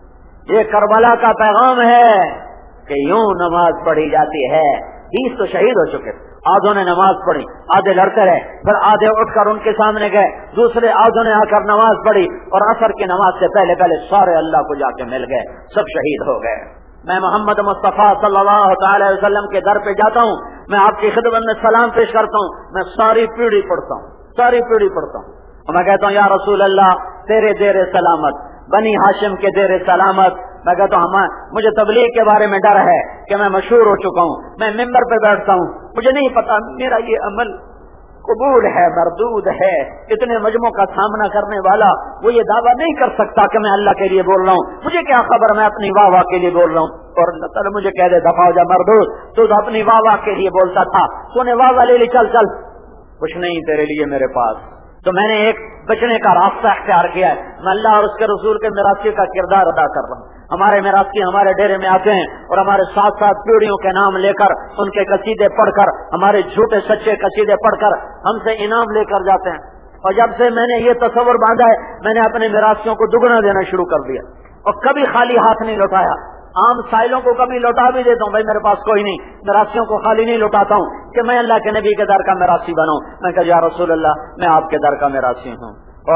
یہ کربلا کا پیغام ہے کہ یوں نماز پڑھی جاتی ہے. 20 تو شہید ہو چکے، آدھوں نے نماز پڑھی، آدھے لڑتے رہے، پھر آدھے اٹھ کر ان کے سامنے گئے، دوسرے آدھوں نے آ کر نماز پڑھی اور عصر کی نماز سے پہلے پہلے سارے اللہ کو جا کے مل گئے، سب شہید ہو گئے. میں محمد مصطفیٰ صلی اللہ تعالی علیہ وسلم کے در پہ جاتا ہوں، میں آپ کی خدمت میں سلام پیش کرتا ہوں، میں ساری پیڑھی پڑھتا ہوں، ساری پیڑھی پڑھتا ہوں اور میں کہتا ہوں یا رسول اللہ تیرے دیر سلامت، بنی ہاشم کے دیر سلامت. میں کہتا ہوں مجھے تبلیغ کے بارے میں ڈر ہے کہ میں مشہور ہو چکا ہوں، میں ممبر پہ بیٹھتا ہوں، مجھے نہیں پتا میرا یہ عمل قبول ہے مردود ہے. اتنے مجموعوں کا سامنا کرنے والا وہ یہ دعویٰ نہیں کر سکتا کہ میں اللہ کے لیے بول رہا ہوں، مجھے کیا خبر میں اپنی واہ واہ کے لیے بول رہا ہوں. اور اللہ تعالیٰ مجھے کہہ دے دفعہ ہو جا مردود، تو اپنی واہ واہ کے لیے بولتا تھا، تو نے واہ واہ لے لی، چل چل کچھ نہیں تیرے لیے میرے پاس. تو میں نے ایک بچنے کا راستہ اختیار کیا ہے، میں اللہ اور اس کے رسول کے میراثی کا کردار ادا کر رہا ہوں. ہمارے میراثی ہمارے ڈیرے میں آتے ہیں اور ہمارے ساتھ ساتھ پیڑھیوں کے نام لے کر، ان کے قصیدے پڑھ کر، ہمارے جھوٹے سچے قصیدے پڑھ کر ہم سے انعام لے کر جاتے ہیں. اور جب سے میں نے یہ تصور باندھا ہے میں نے اپنے میراثیوں کو دگنا دینا شروع کر دیا اور کبھی خالی ہاتھ نہیں لوٹایا. عام سائلوں کو کبھی لوٹا بھی دیتا ہوں، بھائی میرے پاس کوئی نہیں، میراثیوں کو خالی نہیں لوٹاتا ہوں کہ میں اللہ کے نبی کے در کا میراثی بنوں. میں کہا یا رسول اللہ میں آپ کے در کا میراثی ہوں.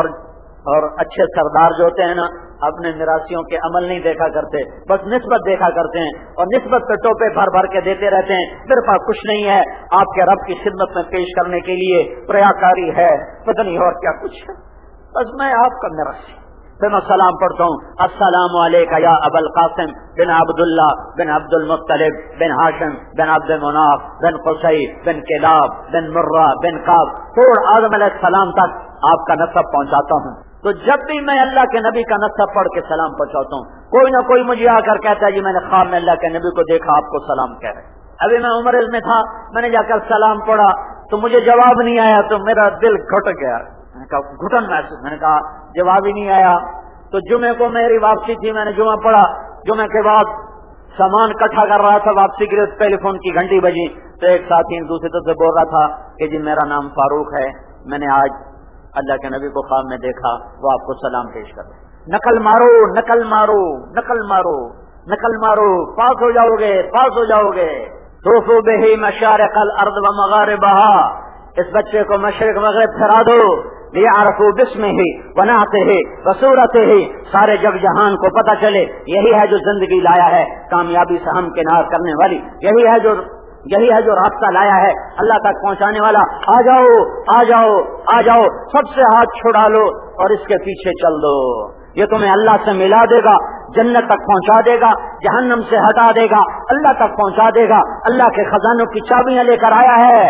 اور اچھے سردار جو ہوتے ہیں نا اپنے میراثیوں کے عمل نہیں دیکھا کرتے، بس نسبت دیکھا کرتے ہیں اور نسبت پہ ٹوپے بھر بھر کے دیتے رہتے ہیں. میرے پاس کچھ نہیں ہے، آپ کے رب کی خدمت میں پیش کرنے کے لیے پریاکاری ہے، پتہ نہیں اور کیا کچھ ہے، بس میں آپ کا میراثی. پھر میں سلام پڑھتا ہوں، السلام علیکہ یا ابا القاسم بن عبداللہ بن عبد المطلب بن ہاشم بن عبد مناف بن قصی بن کلاب بن مرہ بن کعب، پھر آدم علیہ السلام تک آپ کا نسب پہنچاتا ہوں. تو جب بھی میں اللہ کے نبی کا نسب پڑھ کے سلام پہنچاتا ہوں، کوئی نہ کوئی مجھے آ کر کہتا ہے جی میں نے خواب میں اللہ کے نبی کو دیکھا آپ کو سلام کہہ رہے. ابھی میں عمر میں تھا، میں نے جا کر سلام پڑھا تو مجھے جواب نہیں آیا تو میرا دل گھٹ گیا، میں نے کہا گھٹن محسوس، میں نے کہا جواب ہی نہیں آیا. تو جمعے کو میری واپسی تھی، میں نے جمعہ پڑھا، جمعے کے بعد سامان اکٹھا کر رہا تھا، واپسی کے لیے ٹیلی فون کی گھنٹی بجی تو ایک ساتھی دوسری طرف سے بول رہا تھا کہ جی میرا نام فاروق ہے، میں نے آج اللہ کے نبی کو خواب میں دیکھا، وہ آپ کو سلام پیش کر رہے. نقل مارو نقل مارو نقل مارو نقل مارو، پاس ہو جاؤ گے پاس ہو جاؤ گے. طوفوا به مشارق الارض ومغاربها، اس بچے کو مشرق مغرب پھرا دو، لیعرفوا باسمہ ونعتہ وصورتہ، سارے جگ جہان کو پتہ چلے یہی ہے جو زندگی لایا ہے کامیابی سے ہمکنار کرنے والی، یہی ہے جو راستہ لایا ہے اللہ تک پہنچانے والا. آ جاؤ آ جاؤ آ جاؤ، سب سے ہاتھ چھڑا لو اور اس کے پیچھے چل دو. یہ تمہیں اللہ سے ملا دے گا، جنت تک پہنچا دے گا، جہنم سے ہٹا دے گا، اللہ تک پہنچا دے گا. اللہ کے خزانوں کی چابیاں لے کر آیا ہے.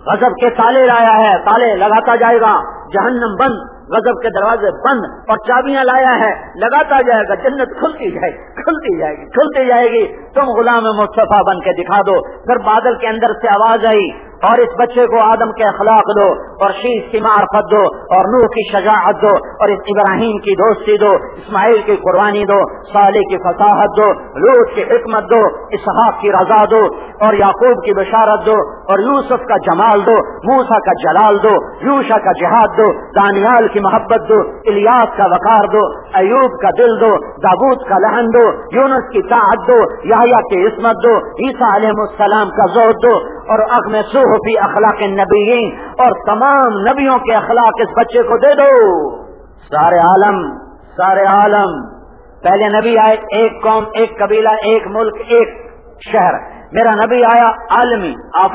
غضب کے تالے لایا ہے، تالے لگاتا جائے گا، جہنم بند، غضب کے دروازے بند، اور چابیاں لایا ہے، لگاتا جائے گا، جنت کھلتی جائے گی، کھلتی جائے گی، کھلتی جائے گی، تم غلام مصطفیٰ بن کے دکھا دو۔ پھر بادل کے اندر سے آواز آئی، اور اس بچے کو آدم کے اخلاق دو، اور شیش کی معرفت دو، اور نوح کی شجاعت دو، اور اس ابراہیم کی دوستی دو، اسماعیل کی قربانی دو، صالح کی فصاحت دو، لوط کی حکمت دو، اسحاق کی رضا دو، اور یعقوب کی بشارت دو، اور یوسف کا جمال دو، موسیٰ کا جلال دو، یوشع کا جہاد دو، دانیال کی محبت دو، الیاس کا وقار دو، ایوب کا دل دو، داؤد کا لحن دو، یونس کی طاعت دو، یحییٰ کی عصمت دو، عیسیٰ علیہ السلام کا زہد دو، اور اغمسوہ فی اخلاق النبیین، اور تمام نبیوں کے اخلاق اس بچے کو دے دو۔ سارے عالم پہلے نبی آئے، ایک قوم، ایک قبیلہ، ایک ملک، ایک شہر۔ میرا نبی آیا عالمی،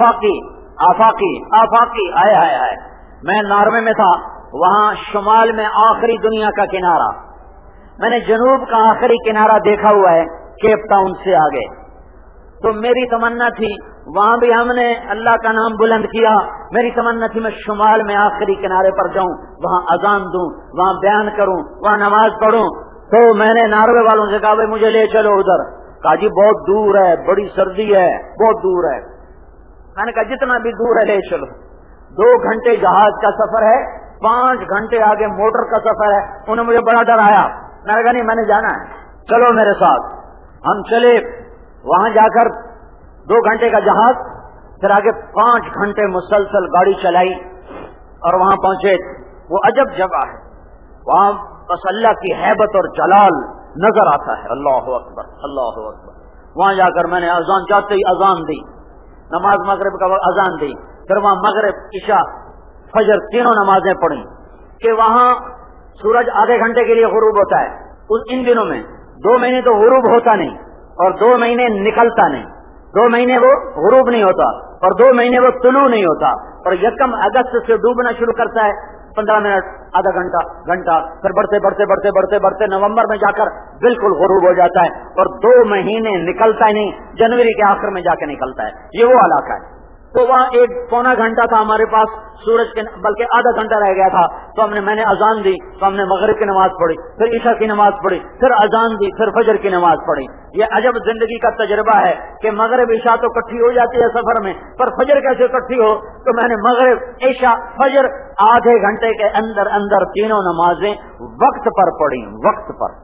آفاقی آئے۔ میں ناروے میں تھا، وہاں شمال میں آخری دنیا کا کنارہ، میں نے جنوب کا آخری کنارہ دیکھا ہوا ہے، کیپ ٹاؤن سے آگے۔ تو میری تمنا تھی وہاں بھی ہم نے اللہ کا نام بلند کیا، میری تمنا تھی میں شمال میں آخری کنارے پر جاؤں، وہاں اذان دوں، وہاں بیان کروں، وہاں نماز پڑھوں۔ تو میں نے ناروے والوں سے کہا بھائی مجھے لے چلو ادھر، کہا جی بہت دور ہے، بڑی سردی ہے، بہت دور ہے۔ میں نے کہا جتنا بھی دور ہے لے چلو۔ 2 گھنٹے جہاز کا سفر ہے، 5 گھنٹے آگے موٹر کا سفر ہے۔ انہیں مجھے بڑا ڈر آیا، میں نے کہا نہیں میں نے جانا ہے، چلو میرے ساتھ۔ ہم چلے، وہاں جا کر 2 گھنٹے کا جہاز، پھر آگے 5 گھنٹے مسلسل گاڑی چلائی، اور وہاں پہنچے۔ وہ عجب جگہ ہے، وہاں بس اللہ کی ہیبت اور جلال نظر آتا ہے۔ اللہ اکبر، اللہ اکبر۔ وہاں جا کر میں نے اذان چاہتے ہی اذان دی، نماز مغرب کا اذان دی، پھر وہاں مغرب، عشاء، فجر تینوں نمازیں پڑھی کہ وہاں سورج آدھے گھنٹے کے لیے غروب ہوتا ہے۔ ان دنوں میں 2 مہینے تو غروب ہوتا نہیں، اور 2 مہینے نکلتا نہیں، 2 مہینے وہ غروب نہیں ہوتا، اور 2 مہینے وہ طلوع نہیں ہوتا، اور 1 اگست سے ڈوبنا شروع کرتا ہے، 15 منٹ، آدھا گھنٹہ، پھر بڑھتے نومبر میں جا کر بالکل غروب ہو جاتا ہے، اور 2 مہینے نکلتا ہی نہیں، جنوری کے آخر میں جا کے نکلتا ہے۔ یہ وہ علاقہ ہے۔ تو وہاں 1 پونا گھنٹہ تھا ہمارے پاس سورج کے، بلکہ آدھا گھنٹہ رہ گیا تھا، تو میں نے اذان دی، تو ہم نے مغرب کی نماز پڑھی، پھر عشاء کی نماز پڑھی، پھر اذان دی، پھر فجر کی نماز پڑھی۔ یہ عجب زندگی کا تجربہ ہے کہ مغرب عشاء تو کٹھی ہو جاتی ہے سفر میں، پر فجر کیسے کٹھی ہو؟ تو میں نے مغرب، عشاء، فجر آدھے گھنٹے کے اندر تینوں نمازیں وقت پر پڑھی، وقت پر۔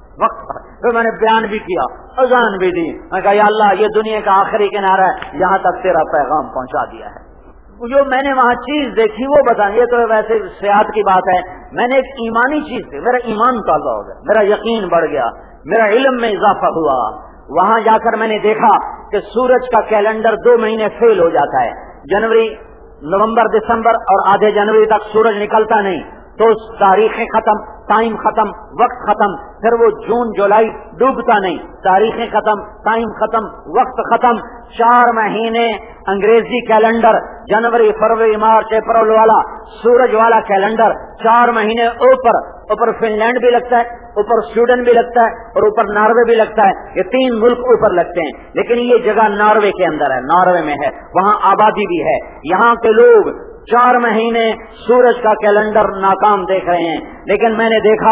پھر میں نے بیان بھی کیا، اذان بھی دی، میں کہا یا اللہ یہ دنیا کا آخری کنارہ ہے، یہاں تک تیرا پیغام پہنچا دیا ہے۔ جو میں نے وہاں چیز دیکھی وہ بتائیں، یہ تو ویسے سیاحت کی بات ہے، میں نے ایک ایمانی چیز دیکھی، میرا ایمان تازہ ہو گیا، میرا یقین بڑھ گیا، میرا علم میں اضافہ ہوا۔ وہاں جا کر میں نے دیکھا کہ سورج کا کیلنڈر 2 مہینے فیل ہو جاتا ہے، جنوری، نومبر، دسمبر اور آدھے جنوری تک سورج نکلتا نہیں، تو تاریخیں ختم، ٹائم ختم، وقت ختم، پھر وہ جون جولائی ڈوبتا نہیں، تاریخیں ختم، ٹائم ختم، وقت ختم۔ 4 مہینے انگریزی کیلنڈر، جنوری، فروری، مارچ، اپریل والا سورج والا کیلنڈر، 4 مہینے اوپر فن لینڈ بھی لگتا ہے، اوپر سویڈن بھی لگتا ہے، اور اوپر ناروے بھی لگتا ہے، یہ 3 ملک اوپر لگتے ہیں، لیکن یہ جگہ ناروے کے اندر ہے، ناروے میں ہے، وہاں آبادی بھی ہے۔ یہاں کے لوگ 4 مہینے سورج کا کیلنڈر ناکام دیکھ رہے ہیں، لیکن میں نے دیکھا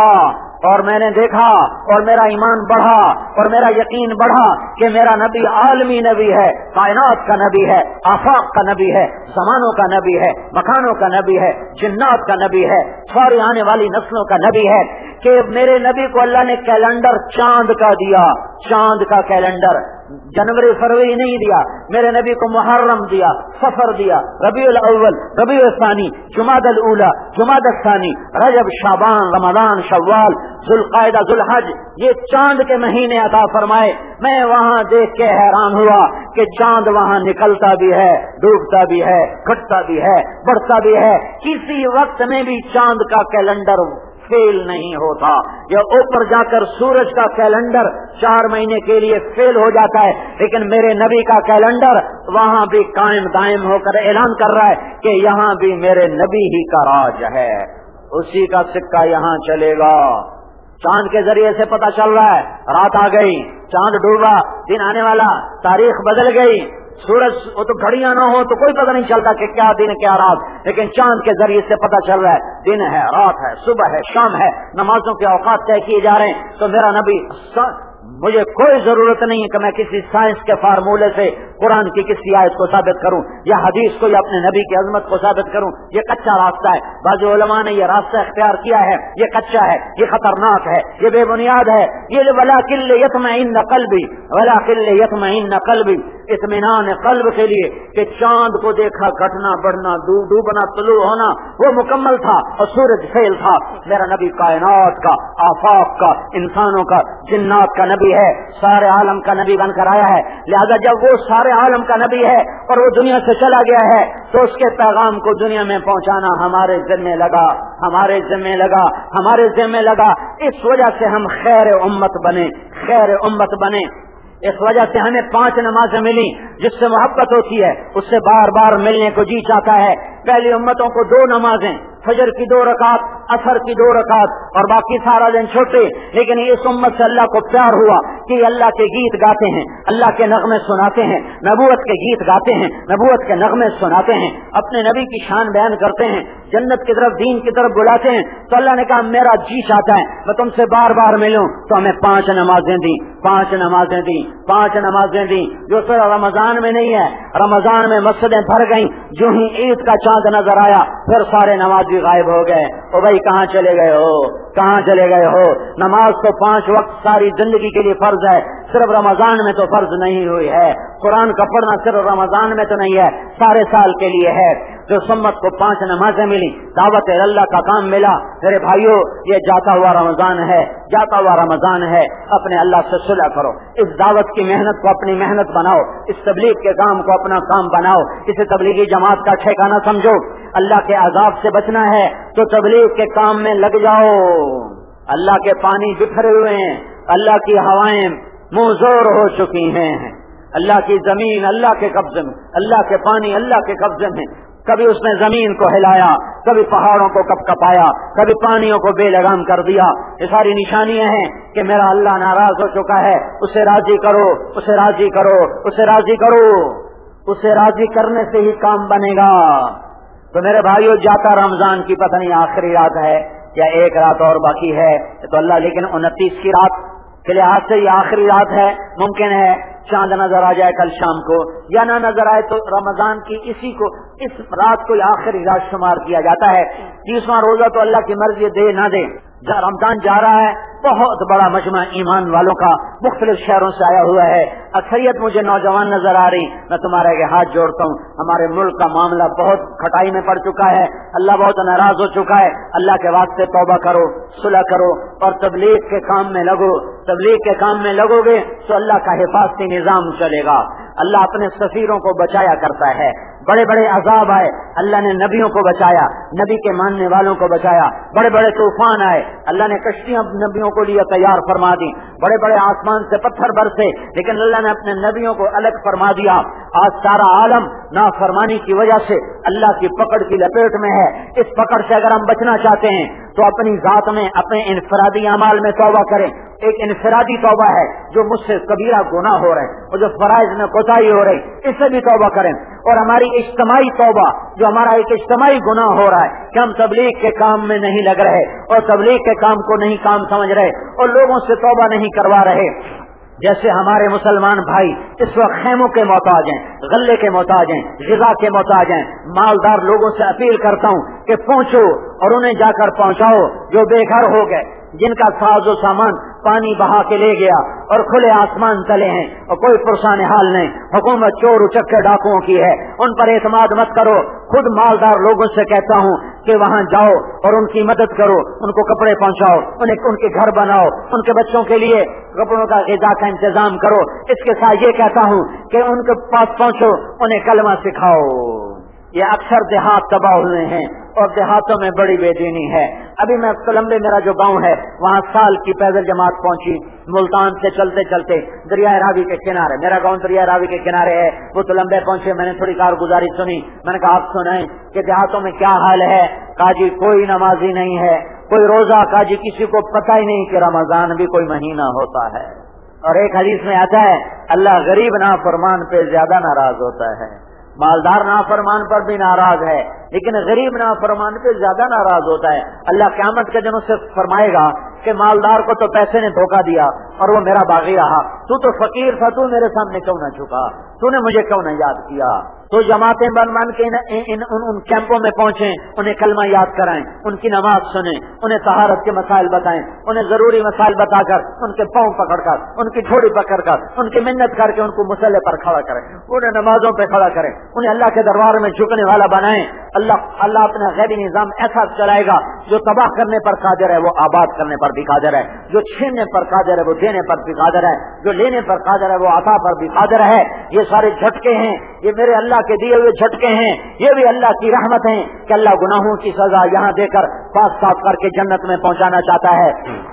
اور میرا ایمان بڑھا اور میرا یقین بڑھا کہ میرا نبی عالمی نبی ہے، کائنات کا نبی ہے، آفاق کا نبی ہے، زمانوں کا نبی ہے، مکانوں کا نبی ہے، جنات کا نبی ہے، ساری آنے والی نسلوں کا نبی ہے، کہ میرے نبی کو اللہ نے کیلنڈر چاند کا دیا، چاند کا کیلنڈر، جنوری فروری نہیں دیا، میرے نبی کو محرم دیا، صفر دیا، ربیع الاول، ربیع الثانی، جمادی الاولی، جمادی الثانی، رجب، شعبان، رمضان، شوال، ذوالقعدہ، ذوالحج، یہ چاند کے مہینے عطا فرمائے۔ میں وہاں دیکھ کے حیران ہوا کہ چاند وہاں نکلتا بھی ہے، ڈوبتا بھی ہے، گھٹتا بھی ہے، بڑھتا بھی ہے، کسی وقت میں بھی چاند کا کیلنڈر فیل نہیں ہوتا۔ یا اوپر جا کر سورج کا کیلنڈر 4 مہینے کے لیے فیل ہو جاتا ہے، لیکن میرے نبی کا کیلنڈر وہاں بھی قائم دائم ہو کر اعلان کر رہا ہے کہ یہاں بھی میرے نبی ہی کا راج ہے، اسی کا سکہ یہاں چلے گا۔ چاند کے ذریعے سے پتہ چل رہا ہے، رات آ گئی، چاند ڈوبا، دن آنے والا، تاریخ بدل گئی، सूरज वो तो घड़ियां ना हो तो कोई पता नहीं चलता कि क्या दिन क्या रात, लेकिन चांद के जरिए से पता चल रहा है दिन है, रात है, सुबह है, शाम है, नमाजों के औकात तय किए जा रहे हैं। तो मेरा नबी, मुझे कोई जरूरत नहीं है कि मैं किसी साइंस के फार्मूले से कुरान की किसी आयत को साबित करूं या हदीस को या अपने नबी की अजमत को साबित करूं। ये कच्चा रास्ता है, बाज़ उलमा ने ये रास्ता इख्तियार किया है, ये कच्चा है, ये खतरनाक है, ये बेबुनियाद है। ये वलाकिन यत्मइन्न क़ल्बी, वलाकिन यत्मइन्न क़ल्बी, इत्मीनान क़ल्ब के लिए कि चांद को देखा, घटना बढ़ना, डूबना, तुलू होना वो मुकम्मल था और सूरज फेल था। मेरा नबी कायनात का, आफाक का, इंसानों का, जिन्नात का नबी है, सारे आलम का नबी बनकर आया है। लिहाजा जब वो सारे आलम का नबी है और वो दुनिया से चला गया है तो उसके पैगाम को दुनिया में पहुंचाना हमारे जिम्मे लगा, हमारे जिम्मे लगा, हमारे जिम्मे लगा। इस वजह से हम खैर उम्मत बने, खैर उम्मत बने। इस वजह से हमें 5 नमाजें मिली जिससे मोहब्बत होती है, उससे बार बार मिलने को जी चाहता है। पहली उम्मतों को 2 नमाजें, फजर की 2 रकात, असर की 2 रकात और बाकी सारा दिन छोटे। लेकिन इस उम्मत से अल्लाह को प्यार हुआ कि अल्लाह के गीत गाते हैं, अल्लाह के नगमे सुनाते हैं, नबूवत के गीत गाते हैं, नबूवत के नगमे सुनाते हैं, अपने नबी की शान बयान करते हैं, जन्नत की तरफ, दीन की तरफ बुलाते हैं। तो अल्लाह ने कहा मेरा जी चाहता है मैं तुमसे बार बार मिलूं, तो हमें 5 नमाजें दी, 5 नमाजें दी, 5 नमाजें दी, जो सिर्फ रमजान में नहीं है। रमजान में मस्जिदें भर गईं, जो ही ईद का चांद नजर आया फिर सारे नमाजी गायब हो गए। ओ भाई कहाँ चले गए हो, कहाँ चले गए हो? नमाज तो 5 वक्त सारी जिंदगी के लिए फर्ज है, सिर्फ रमजान में तो फर्ज नहीं हुई है। कुरान का पढ़ना सिर्फ रमजान में तो नहीं है, सारे साल के लिए है। जो सम्मत को 5 नमाजें मिली, दावत अल्लाह का काम मिला। मेरे भाइयों, ये जाता हुआ रमजान है, जाता हुआ रमजान है। अपने अल्लाह से सुलह करो, इस दावत की मेहनत को अपनी मेहनत बनाओ, इस तबलीग के काम को अपना काम बनाओ, इसे तबलीगी जमात का ठिकाना समझो। अल्लाह के अजाब से बचना है तो तबलीग के काम में लग जाओ। अल्लाह के पानी बिखरे हुए हैं, अल्लाह की हवाएं मुंहजोर हो चुकी हैं, अल्लाह की जमीन अल्लाह के कब्जे में, अल्लाह के पानी अल्लाह के कब्जे में। कभी उसने जमीन को हिलाया, कभी पहाड़ों को कपकपाया, कभी पानियों को बेलगाम कर दिया। ये सारी निशानियां हैं कि मेरा अल्लाह नाराज हो चुका है। उसे राजी करो, उसे राजी करो, उसे राजी करो। उसे राजी करने से ही काम बनेगा। तो मेरे भाइयों, जाता रमजान की पता नहीं आखिरी रात है या 1 रात और बाकी है, तो अल्लाह, लेकिन 29 की रात के लिहाज से ये आखिरी रात है। मुमकिन है चांद नजर आ जाए कल शाम को, या ना नजर आए तो रमजान की इस रात को आखिरी रात शुमार किया जाता है। 30वां रोजा तो अल्लाह की मर्जी दे ना दे। रमजान जा रहा है, बहुत बड़ा मजमा ईमान वालों का मुख्तलिफ शहरों से आया हुआ है। अक्सरियत मुझे नौजवान नजर आ रही, मैं तुम्हारे आगे हाथ जोड़ता हूँ। हमारे मुल्क का मामला बहुत खटाई में पड़ चुका है, अल्लाह बहुत नाराज हो चुका है। अल्लाह के वास्ते तौबा करो, सुलह करो और तबलीग के काम में लगो। तबलीग के काम में लगोगे तो अल्लाह का हिफाजती निजाम चलेगा। अल्लाह अपने सफीरों को बचाया करता है। बड़े बड़े अजाब आए, अल्लाह ने नबियों को बचाया, नबी के मानने वालों को बचाया। बड़े बड़े तूफान आए, अल्लाह ने कश्तियां नबियों को लिए तैयार फरमा दी। बड़े बड़े आसमान से पत्थर बरसे, लेकिन अल्लाह ने अपने नबियों को अलग फरमा दिया। आज सारा आलम नाफरमानी की वजह से अल्लाह की पकड़ की लपेट में है। इस पकड़ से अगर हम बचना चाहते हैं तो अपनी जात में, अपने इनफरादी अमाल में तौबा करें। एक इनफरादी तौबा है जो मुझसे कबीरा गुनाह हो रहे और जो फराइज में कोताही हो रही, इससे भी तौबा करें। और हमारी इज्तिमाई तौबा, जो हमारा एक इज्तिमाई गुनाह हो रहा है कि हम तबलीग के काम में नहीं लग रहे और तबलीग के काम को नहीं काम समझ रहे और लोगों से तौबा नहीं करवा रहे। जैसे हमारे मुसलमान भाई इस वक्त खेमों के मोहताज हैं, गल्ले के मोहताज हैं, ग़िज़ा के मोहताज हैं। मालदार लोगों से अपील करता हूँ कि पहुंचो और उन्हें जाकर पहुंचाओ जो बेघर हो गए, जिनका साजो सामान पानी बहा के ले गया और खुले आसमान तले हैं और कोई पुरसान हाल नहीं। हुकूमत चोर उचक्के डाकुओं की है, उन पर एतमाद मत करो। खुद मालदार लोगों से कहता हूँ कि वहाँ जाओ और उनकी मदद करो, उनको कपड़े पहुँचाओ, उनके घर बनाओ, उनके बच्चों के लिए कपड़ों का, ग़िज़ा का इंतजाम करो। इसके साथ ये कहता हूँ कि उनके पास पहुँचो, उन्हें कलमा सिखाओ। ये अक्सर देहात तबाह हुए हैं और देहातों में बड़ी बेदीनी है। अभी मैं कोलंबे, मेरा जो गांव है, वहाँ साल की पैदल जमात पहुंची। मुल्तान से चलते चलते दरिया रावी के किनारे, मेरा गांव दरिया रावी के किनारे है, वो कोलंबे पहुंचे। मैंने थोड़ी कारगुजारी सुनी, मैंने कहा आप सुनाएं कि देहातों में क्या हाल है। कहा जी कोई नमाजी नहीं है, कोई रोजा, कहा जी किसी को पता ही नहीं कि रमजान भी कोई महीना होता है। اور ایک حدیث میں آتا ہے اللہ غریب نافرمان پہ زیادہ ناراض ہوتا ہے، مالدار نافرمان پر بھی ناراض ہے لیکن غریب نافرمان پہ زیادہ ناراض ہوتا ہے۔ اللہ قیامت کے دن اس سے فرمائے گا کہ مالدار کو تو پیسے نے دھوکہ دیا اور وہ میرا باغی رہا، تو فقیر تھا، تو میرے سامنے کیوں نہ جھکا، تو نے مجھے کیوں نہ یاد کیا۔ تو جماعتیں بن بن کے ان کیمپوں میں پہنچیں، انہیں کلمہ یاد کرائیں، ان کی نماز سنیں، انہیں طہارت کے مسائل بتائیں، انہیں ضروری مسائل بتا کر ان کے پاؤں پکڑ کر، ان کی جھوڑی پکڑ کر، ان کی منت کر کے ان کو مصلے پر کھڑا کریں، انہیں نمازوں پہ کھڑا کریں، انہیں اللہ کے دربار میں جھکنے والا بنائیں۔ اللہ اپنا غیبی نظام ایسا چلائے گا جو تباہ کرنے پر قادر ہے وہ آباد کرنے پر بھی قادر ہے، جو چھیننے پر قادر ہے وہ دینے پر بھی قادر ہے، جو لینے پر قادر ہے وہ عطا پر بھی قادر ہے۔ یہ سارے جھٹکے ہیں، یہ میرے اللہ کے دیے ہوئے جھٹکے ہیں، یہ بھی اللہ کی رحمت ہیں کہ اللہ گناہوں کی سزا یہاں دے کر پاک صاف کر کے جنت میں پہنچانا چاہتا ہے۔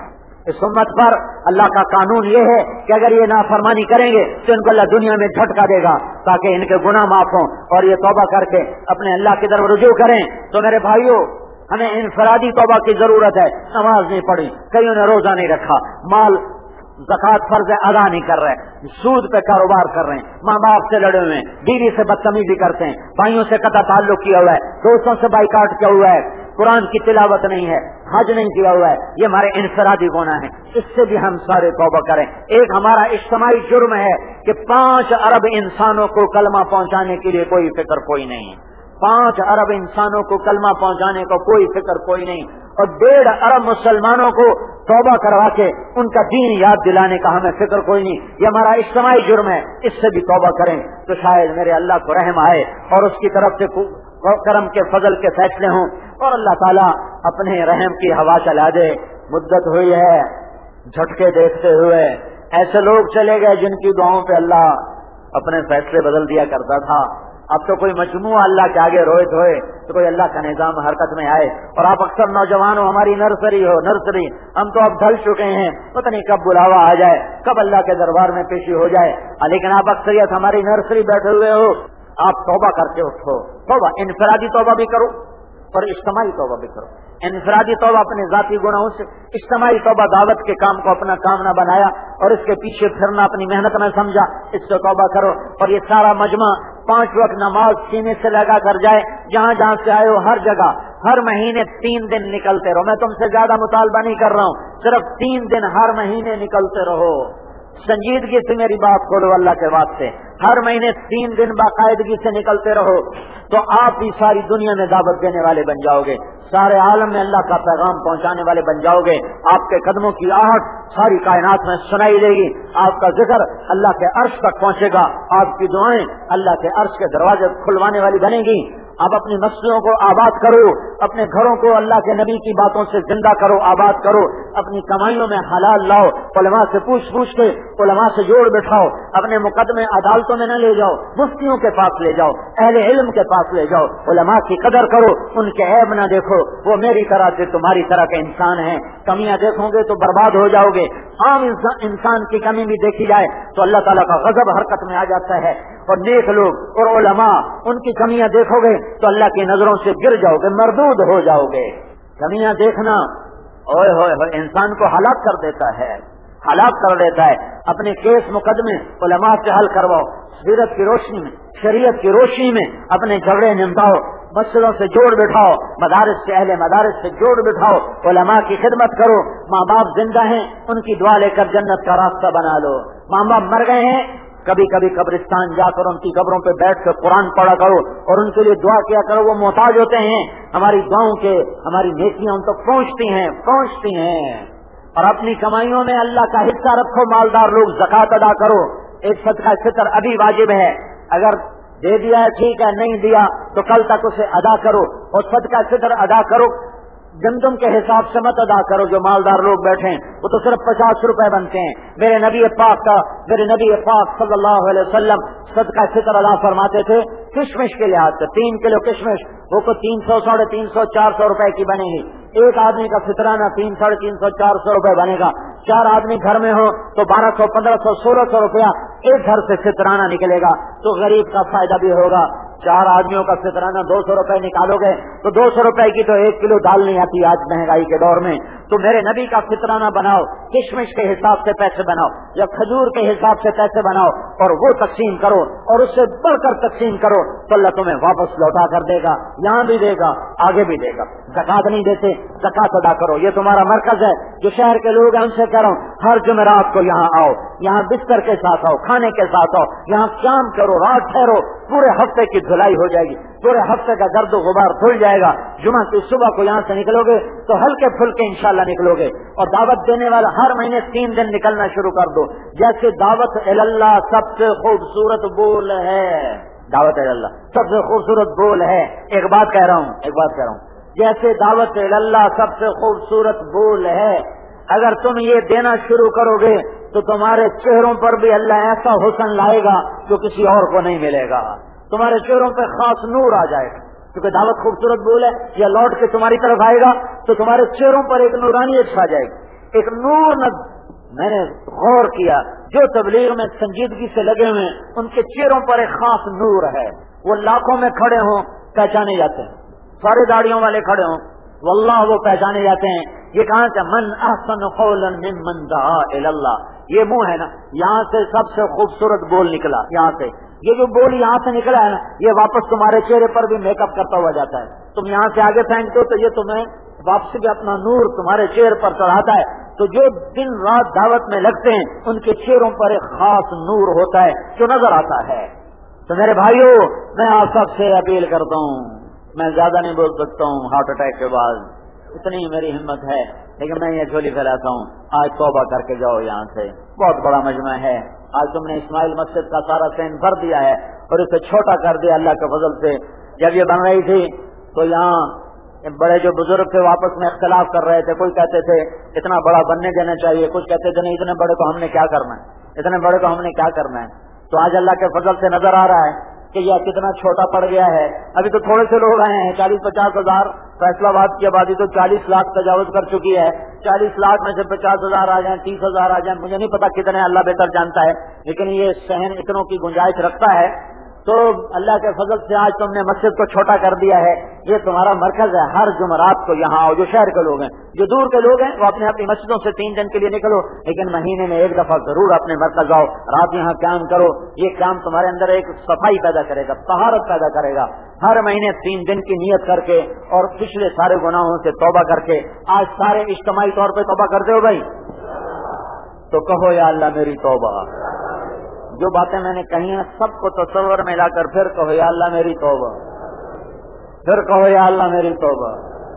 اس امت پر اللہ کا قانون یہ ہے کہ اگر یہ نافرمانی کریں گے تو ان کو اللہ دنیا میں جھٹکا دے گا تاکہ ان کے گناہ معاف ہوں اور یہ توبہ کر کے اپنے اللہ کی طرف رجوع کریں۔ تو میرے بھائیوں، ہمیں انفرادی توبہ کی ضرورت ہے۔ نماز نہیں پڑھی، کئیوں نے روزہ نہیں رکھا، مال زکات فرض ادا نہیں کر رہے، سود پہ کاروبار کر رہے ہیں، ماں باپ سے لڑے ہوئے ہیں، بیوی سے بدتمیزی کرتے ہیں، بھائیوں سے قطع تعلق کیا ہوا ہے، دوستوں سے بائیکاٹ کیا ہوا ہے، قرآن کی تلاوت نہیں ہے، حج نہیں کیا ہوا ہے، یہ ہمارے انفرادی گناہ ہیں، اس سے بھی ہم سارے توبہ کریں۔ ایک ہمارا اجتماعی جرم ہے کہ 5 ارب انسانوں کو کلمہ پہنچانے کے لیے کوئی فکر کوئی نہیں، 5 ارب انسانوں کو کلمہ پہنچانے کو کوئی فکر کوئی نہیں، اور 1.5 ارب مسلمانوں کو توبہ کروا کے ان کا دین یاد دلانے کا ہمیں فکر کوئی نہیں۔ یہ ہمارا اجتماعی جرم ہے، اس سے بھی توبہ کریں تو شاید میرے اللہ کو رحم آئے اور اس کی طرف سے کرم کے فضل کے فیصلے ہوں اور اللہ تعالیٰ اپنے رحم کی ہوا چلا دے۔ مدت ہوئی ہے جھٹکے دیکھتے ہوئے، ایسے لوگ چلے گئے جن کی دعاؤں پہ اللہ اپنے فیصلے بدل دیا کرتا تھا۔ اب تو کوئی مجموعہ اللہ کے آگے روئے دھوئے تو کوئی اللہ کا نظام حرکت میں آئے۔ اور آپ اکثر نوجوان ہو، ہماری نرسری ہم تو اب ڈھل چکے ہیں، پتہ نہیں کب بلاوا آ جائے، کب اللہ کے دربار میں پیشی ہو جائے، لیکن آپ اکثریت ہماری نرسری بیٹھے ہوئے ہو۔ آپ توبہ کر کے اٹھو، توبہ انفرادی توبہ بھی کرو اور اجتماعی توبہ بھی کرو۔ انفرادی توبہ اپنے ذاتی گناہوں سے، اجتماعی توبہ دعوت کے کام کو اپنا کام نہ بنایا اور اس کے پیچھے پھرنا اپنی محنت نہ سمجھا، اس سے توبہ کرو۔ اور یہ سارا مجمع 5 وقت نماز سینے سے لگا کر جائے، جہاں جہاں سے آئے ہو ہر جگہ، ہر مہینے 3 دن نکلتے رہو۔ میں تم سے زیادہ مطالبہ نہیں کر رہا ہوں، صرف 3 دن ہر مہینے نکلتے رہو۔ سنجیدگی سے میری بات کھولو اللہ کے واسطے، ہر مہینے 3 دن باقاعدگی سے نکلتے رہو تو آپ بھی ساری دنیا میں دعوت دینے والے بن جاؤ گے، سارے عالم میں اللہ کا پیغام پہنچانے والے بن جاؤ گے۔ آپ کے قدموں کی آہٹ ساری کائنات میں سنائی دے گی، آپ کا ذکر اللہ کے عرش تک پہنچے گا، آپ کی دعائیں اللہ کے عرش کے دروازے کھلوانے والی بنے گی۔ اب اپنی مسجدوں کو آباد کرو، اپنے گھروں کو اللہ کے نبی کی باتوں سے زندہ کرو، آباد کرو، اپنی کمائیوں میں حلال لاؤ، علماء سے پوچھ کے علماء سے جوڑ بٹھاؤ، اپنے مقدمے عدالتوں میں نہ لے جاؤ، مفتیوں کے پاس لے جاؤ، اہل علم کے پاس لے جاؤ، علماء کی قدر کرو، ان کے عیب نہ دیکھو، وہ میری طرح سے تمہاری طرح کے انسان ہیں، کمیاں دیکھو گے تو برباد ہو جاؤ گے۔ عام انسان کی کمی بھی دیکھی جائے تو اللہ تعالیٰ کا غضب حرکت میں آ جاتا ہے، اور نیک لوگ اور علماء ان کی کمیاں دیکھو گے تو اللہ کی نظروں سے گر جاؤ گے، مردود ہو جاؤ گے۔ کمیاں دیکھنا اوئے ہوئے انسان کو ہلاک کر دیتا ہے، ہلاک کر دیتا ہے۔ اپنے کیس مقدمے علماء سے حل کرواؤ، سیرت کی روشنی میں، شریعت کی روشنی میں اپنے جھگڑے نمٹاؤ، مسجدوں سے جوڑ بٹھاؤ، مدارس سے اہل مدارس سے جوڑ بٹھاؤ، علماء کی خدمت کرو۔ ماں باپ زندہ ہیں، ان کی دعا لے کر جنت کا راستہ بنا لو۔ ماں باپ مر گئے ہیں، کبھی کبھی قبرستان جا کر ان کی قبروں پہ بیٹھ کر قرآن پڑھا کرو اور ان کے لیے دعا کیا کرو، وہ محتاج ہوتے ہیں، ہماری دعاؤں کے، ہماری نیکیاں ان تک پہنچتی ہیں۔ اور اپنی کمائیوں میں اللہ کا حصہ رکھو، مالدار لوگ زکات ادا کرو۔ ایک صدقہ فطر ابھی واجب ہے، اگر دے دیا ہے ٹھیک ہے، نہیں دیا تو کل تک اسے ادا کرو، اور صدقہ فطر ادا کرو گندم کے حساب سے مت ادا کرو۔ جو مالدار لوگ بیٹھے ہیں وہ تو صرف 50 روپے بنتے ہیں۔ میرے نبی پاک صلی اللہ علیہ وسلم صدقہ فطر ادا فرماتے تھے کشمش کے لحاظ سے، 3 کلو کشمش وہ کو 300 350 400 روپے کی بنے گی۔ ایک آدمی کا فطرانہ 300 350 400 روپے بنے گا۔ 4 آدمی گھر میں ہو تو 1200 1500 1600 روپیہ ایک گھر سے فطرانہ نکلے گا، تو غریب کا فائدہ بھی ہوگا، 4 आदमियों का फितराना 200 रुपए निकालोगे तो 200 रुपए की तो 1 किलो दाल नहीं आती आज महंगाई के दौर में। तो मेरे नबी का फितराना बनाओ, किशमिश के हिसाब से पैसे बनाओ या खजूर के हिसाब से पैसे बनाओ और वो तकसीम करो और उससे बढ़कर तकसीम करो तो अल्लाह तुम्हें वापस लौटा कर देगा, यहाँ भी देगा आगे भी देगा। ज़कात नहीं देते, ज़कात अदा करो, ये तुम्हारा मरकज है। जो शहर के लोग हैं उनसे कह रहा हूँ, हर जुमेरात को यहाँ आओ, यहाँ बिस्तर के साथ आओ, खाने के साथ आओ, यहाँ शाम करो, रात ठहरो, पूरे हफ्ते की धुलाई हो जाएगी, पूरे हफ्ते का गर्द गुबार धुल जाएगा। जुमा की सुबह को यहाँ से निकलोगे तो हल्के फुल्के इंशाल्लाह निकलोगे। और दावत देने वाला हर महीने 3 दिन निकलना शुरू कर दो। जैसे दावत इल्लल्लाह सबसे खूबसूरत बोल है, दावत इल्लल्लाह सबसे खूबसूरत बोल है। एक बात कह रहा हूँ, जैसे दावत इल्लल्लाह सबसे खूबसूरत बोल है, अगर तुम ये देना शुरू करोगे तो तुम्हारे चेहरों पर भी अल्लाह ऐसा हुस्न लाएगा जो किसी और को नहीं मिलेगा। तुम्हारे चेहरों पे खास नूर आ जाएगा, क्योंकि दावत खूबसूरत बोल है। या लौट के तुम्हारी तरफ आएगा तो तुम्हारे चेहरों पर एक नूरानियत छा जाएगी, एक नूर। मैंने गौर किया, जो तबलीग में संजीदगी से लगे हुए उनके चेहरों पर एक खास नूर है। वो लाखों में खड़े हों पहचाने जाते हैं, सारे दाढ़ियों वाले खड़े हों वल्लाह वो पहचाने जाते हैं। ये कहाँ से? मन अहसन कौलन मिम्मन दआ इलल्लाह, ये मुंह है ना, यहाँ से सबसे खूबसूरत बोल निकला। यहाँ से ये जो बोल यहाँ से निकला है ना, ये वापस तुम्हारे चेहरे पर भी मेकअप करता हुआ जाता है। तुम यहाँ से आगे फेंकते हो तो ये तुम्हें वापसी भी अपना नूर तुम्हारे चेहरे पर चढ़ाता है। तो जो दिन रात दावत में लगते हैं उनके चेहरों पर एक खास नूर होता है जो नजर आता है। तो मेरे भाइयों, मैं आप सबसे अपील करता हूँ, मैं ज्यादा नहीं बोल सकता हूँ हार्ट अटैक के बाद, इतनी मेरी हिम्मत है, लेकिन मैं ये झोली फैलाता हूँ, आज तौबा करके जाओ। यहाँ से बहुत बड़ा मजमा है, आज तुमने इस्माइल मस्जिद का सारा सेन भर दिया है और इसे छोटा कर दिया अल्लाह के फजल से। जब ये बन रही थी तो यहाँ बड़े जो बुजुर्ग थे आपस में इख्तिलाफ कर रहे थे। कोई कहते थे इतना बड़ा बनने देना चाहिए, कुछ कहते थे नहीं इतने बड़े को हमने क्या करना है, इतने बड़े को हमने क्या करना है। तो आज अल्लाह के फजल से नजर आ रहा है कि यह कितना छोटा पड़ गया है। अभी तो थोड़े से लोग आए हैं, 40-50 हजार। फैसलाबाद की आबादी तो 40 लाख तजावुज कर चुकी है। 40 लाख में से 50 हजार आ जाए, 30 हजार आ जाए, मुझे नहीं पता कितने, अल्लाह बेहतर जानता है, लेकिन ये सहन इतनों की गुंजाइश रखता है। तो अल्लाह के फजल से आज तुमने मस्जिद को छोटा कर दिया है। ये तुम्हारा मरकज है, हर जुमरात को यहाँ आओ। जो शहर के लोग हैं, जो दूर के लोग हैं, वो अपने अपनी मस्जिदों से 3 दिन के लिए निकलो, लेकिन महीने में 1 दफा जरूर अपने मरकज आओ, रात यहाँ काम करो। ये काम तुम्हारे अंदर एक सफाई पैदा करेगा, तहारत पैदा करेगा। हर महीने 3 दिन की नियत करके और पिछले सारे गुनाहों से तौबा करके, आज सारे इज्तिमाई तौर पर तौबा करते हो भाई, तो कहो या अल्लाह मेरी तौबा। जो बातें मैंने कही हैं सबको तसव्वुर में लाकर फिर कहो या अल्लाह मेरी तौबा, फिर कहो या अल्लाह मेरी तौबा।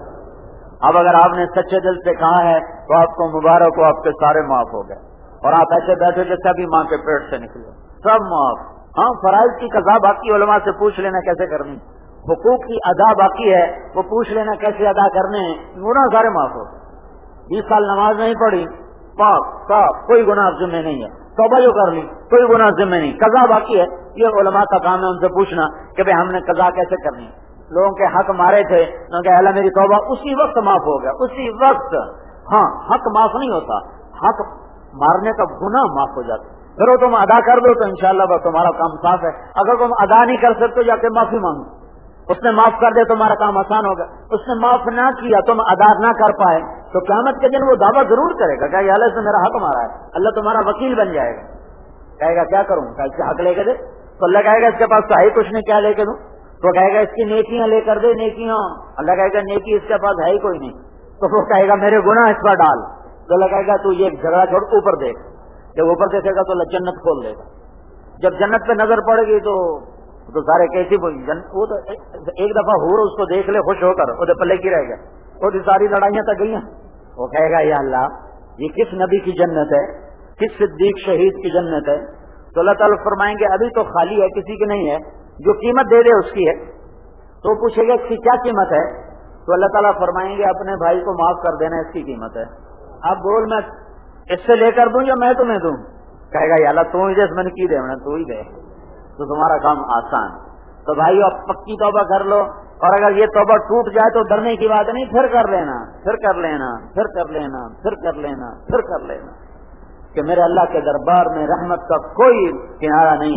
अब अगर आपने सच्चे दिल से कहा है तो आपको मुबारक हो, आपके सारे माफ हो गए और आप ऐसे बैठे जैसे अभी माँ के पेट से निकले, सब माफ। हाँ, फराइज की कज़ा बाकी, उलमा से पूछ लेना कैसे करनी, हुकूक की अदा बाकी है, वो पूछ लेना कैसे अदा करने हैं, गुनाह सारे माफ हो। 20 साल नमाज नहीं पढ़ी, पाक साफ, कोई गुनाह जिम्मे नहीं है, तौबा जो कर ली कोई गुनाह जिम्मे नहीं, कज़ा बाकी है। ये उलमा का काम है उनसे पूछना कि भाई हमने कज़ा कैसे करनी है। लोगों के हक मारे थे, उन्होंने कहा अल्लाह मेरी तौबा, उसी वक्त माफ हो गया, उसी वक्त। हाँ, हक माफ नहीं होता, हक मारने का गुनाह माफ हो जाता। फिर तुम अदा कर दो तो इंशाअल्लाह बस तुम्हारा काम साफ है। अगर तुम अदा नहीं कर सकते जाके माफी मांगो, उसने माफ कर दे तुम्हारा काम आसान होगा। उसने माफ ना किया, तुम अदा ना कर पाए तो क़यामत के दिन वो दावा जरूर करेगा, कहेगा अल्लाह से मेरा हक मारा है, अल्लाह तुम्हारा वकील बन जाएगा। कहेगा क्या करूं, इसके हक लेके दे, तो अल्लाह कहेगा इसके पास तो है ही कुछ नहीं, क्या लेके दूं? तो कहेगा इसकी नेकियां लेकर दे, नेकियां। अल्लाह कहेगा नेकी इसके पास है ही कोई नहीं, तो वो कहेगा मेरे गुनाह इस पर डाल। तो अल्लाह कहेगा तू ये झगड़ा छोड़, ऊपर देख। जब ऊपर देखेगा तो अल्लाह जन्नत खोल देगा। जब जन्नत पे नजर पड़ेगी तो सारे कैसी वो तो एक दफा हूर उसको देख ले खुश होकर, वो पल्ले की रह गया, वो सारी लड़ाइयां तक गई। वो कहेगा या अल्लाह ये किस नबी की जन्नत है, किस सिद्दीक शहीद की जन्नत है? तो अल्लाह ताला फरमाएंगे अभी तो खाली है, किसी की नहीं है, जो कीमत दे दे उसकी है। तो पूछेगा इसकी क्या कीमत है? तो अल्लाह ताला फरमाएंगे अपने भाई को माफ कर देना, इसकी कीमत है। अब बोल मैं इससे लेकर दूं या मैं तुम्हें दूं? कहेगा या अल्लाह तू ही दे, मैंने की दे, तू ही दे, तो तुम्हारा काम आसान। तो भाई अब पक्की तौबा कर लो, और अगर ये तौबा टूट जाए तो डरने की बात नहीं, फिर कर लेना, फिर कर लेना, फिर कर लेना, फिर कर लेना, फिर कर लेना, कि मेरे अल्लाह के दरबार में रहमत का कोई किनारा नहीं है।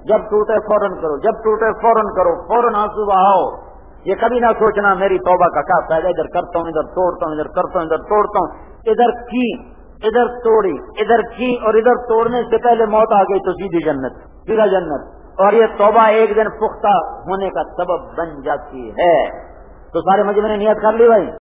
جب ٹوٹے فوراً کرو، جب ٹوٹے فوراً کرو، فوراً آنسو بہاؤ. یہ کبھی نہ سوچنا میری توبہ کا کیا فائدہ، ادھر کرتا ہوں، ادھر توڑتا ہوں، ادھر کرتا ہوں، ادھر توڑتا ہوں. ادھر کی، ادھر توڑی، ادھر کی، اور ادھر توڑنے سے پہلے موت آ گئی تو سیدھی جنت، سیدھا جنت. اور یہ توبہ ایک دن پختہ ہونے کا سبب بن جاتی ہے. تو سارے مجمع نے نیت کر لی بھائی.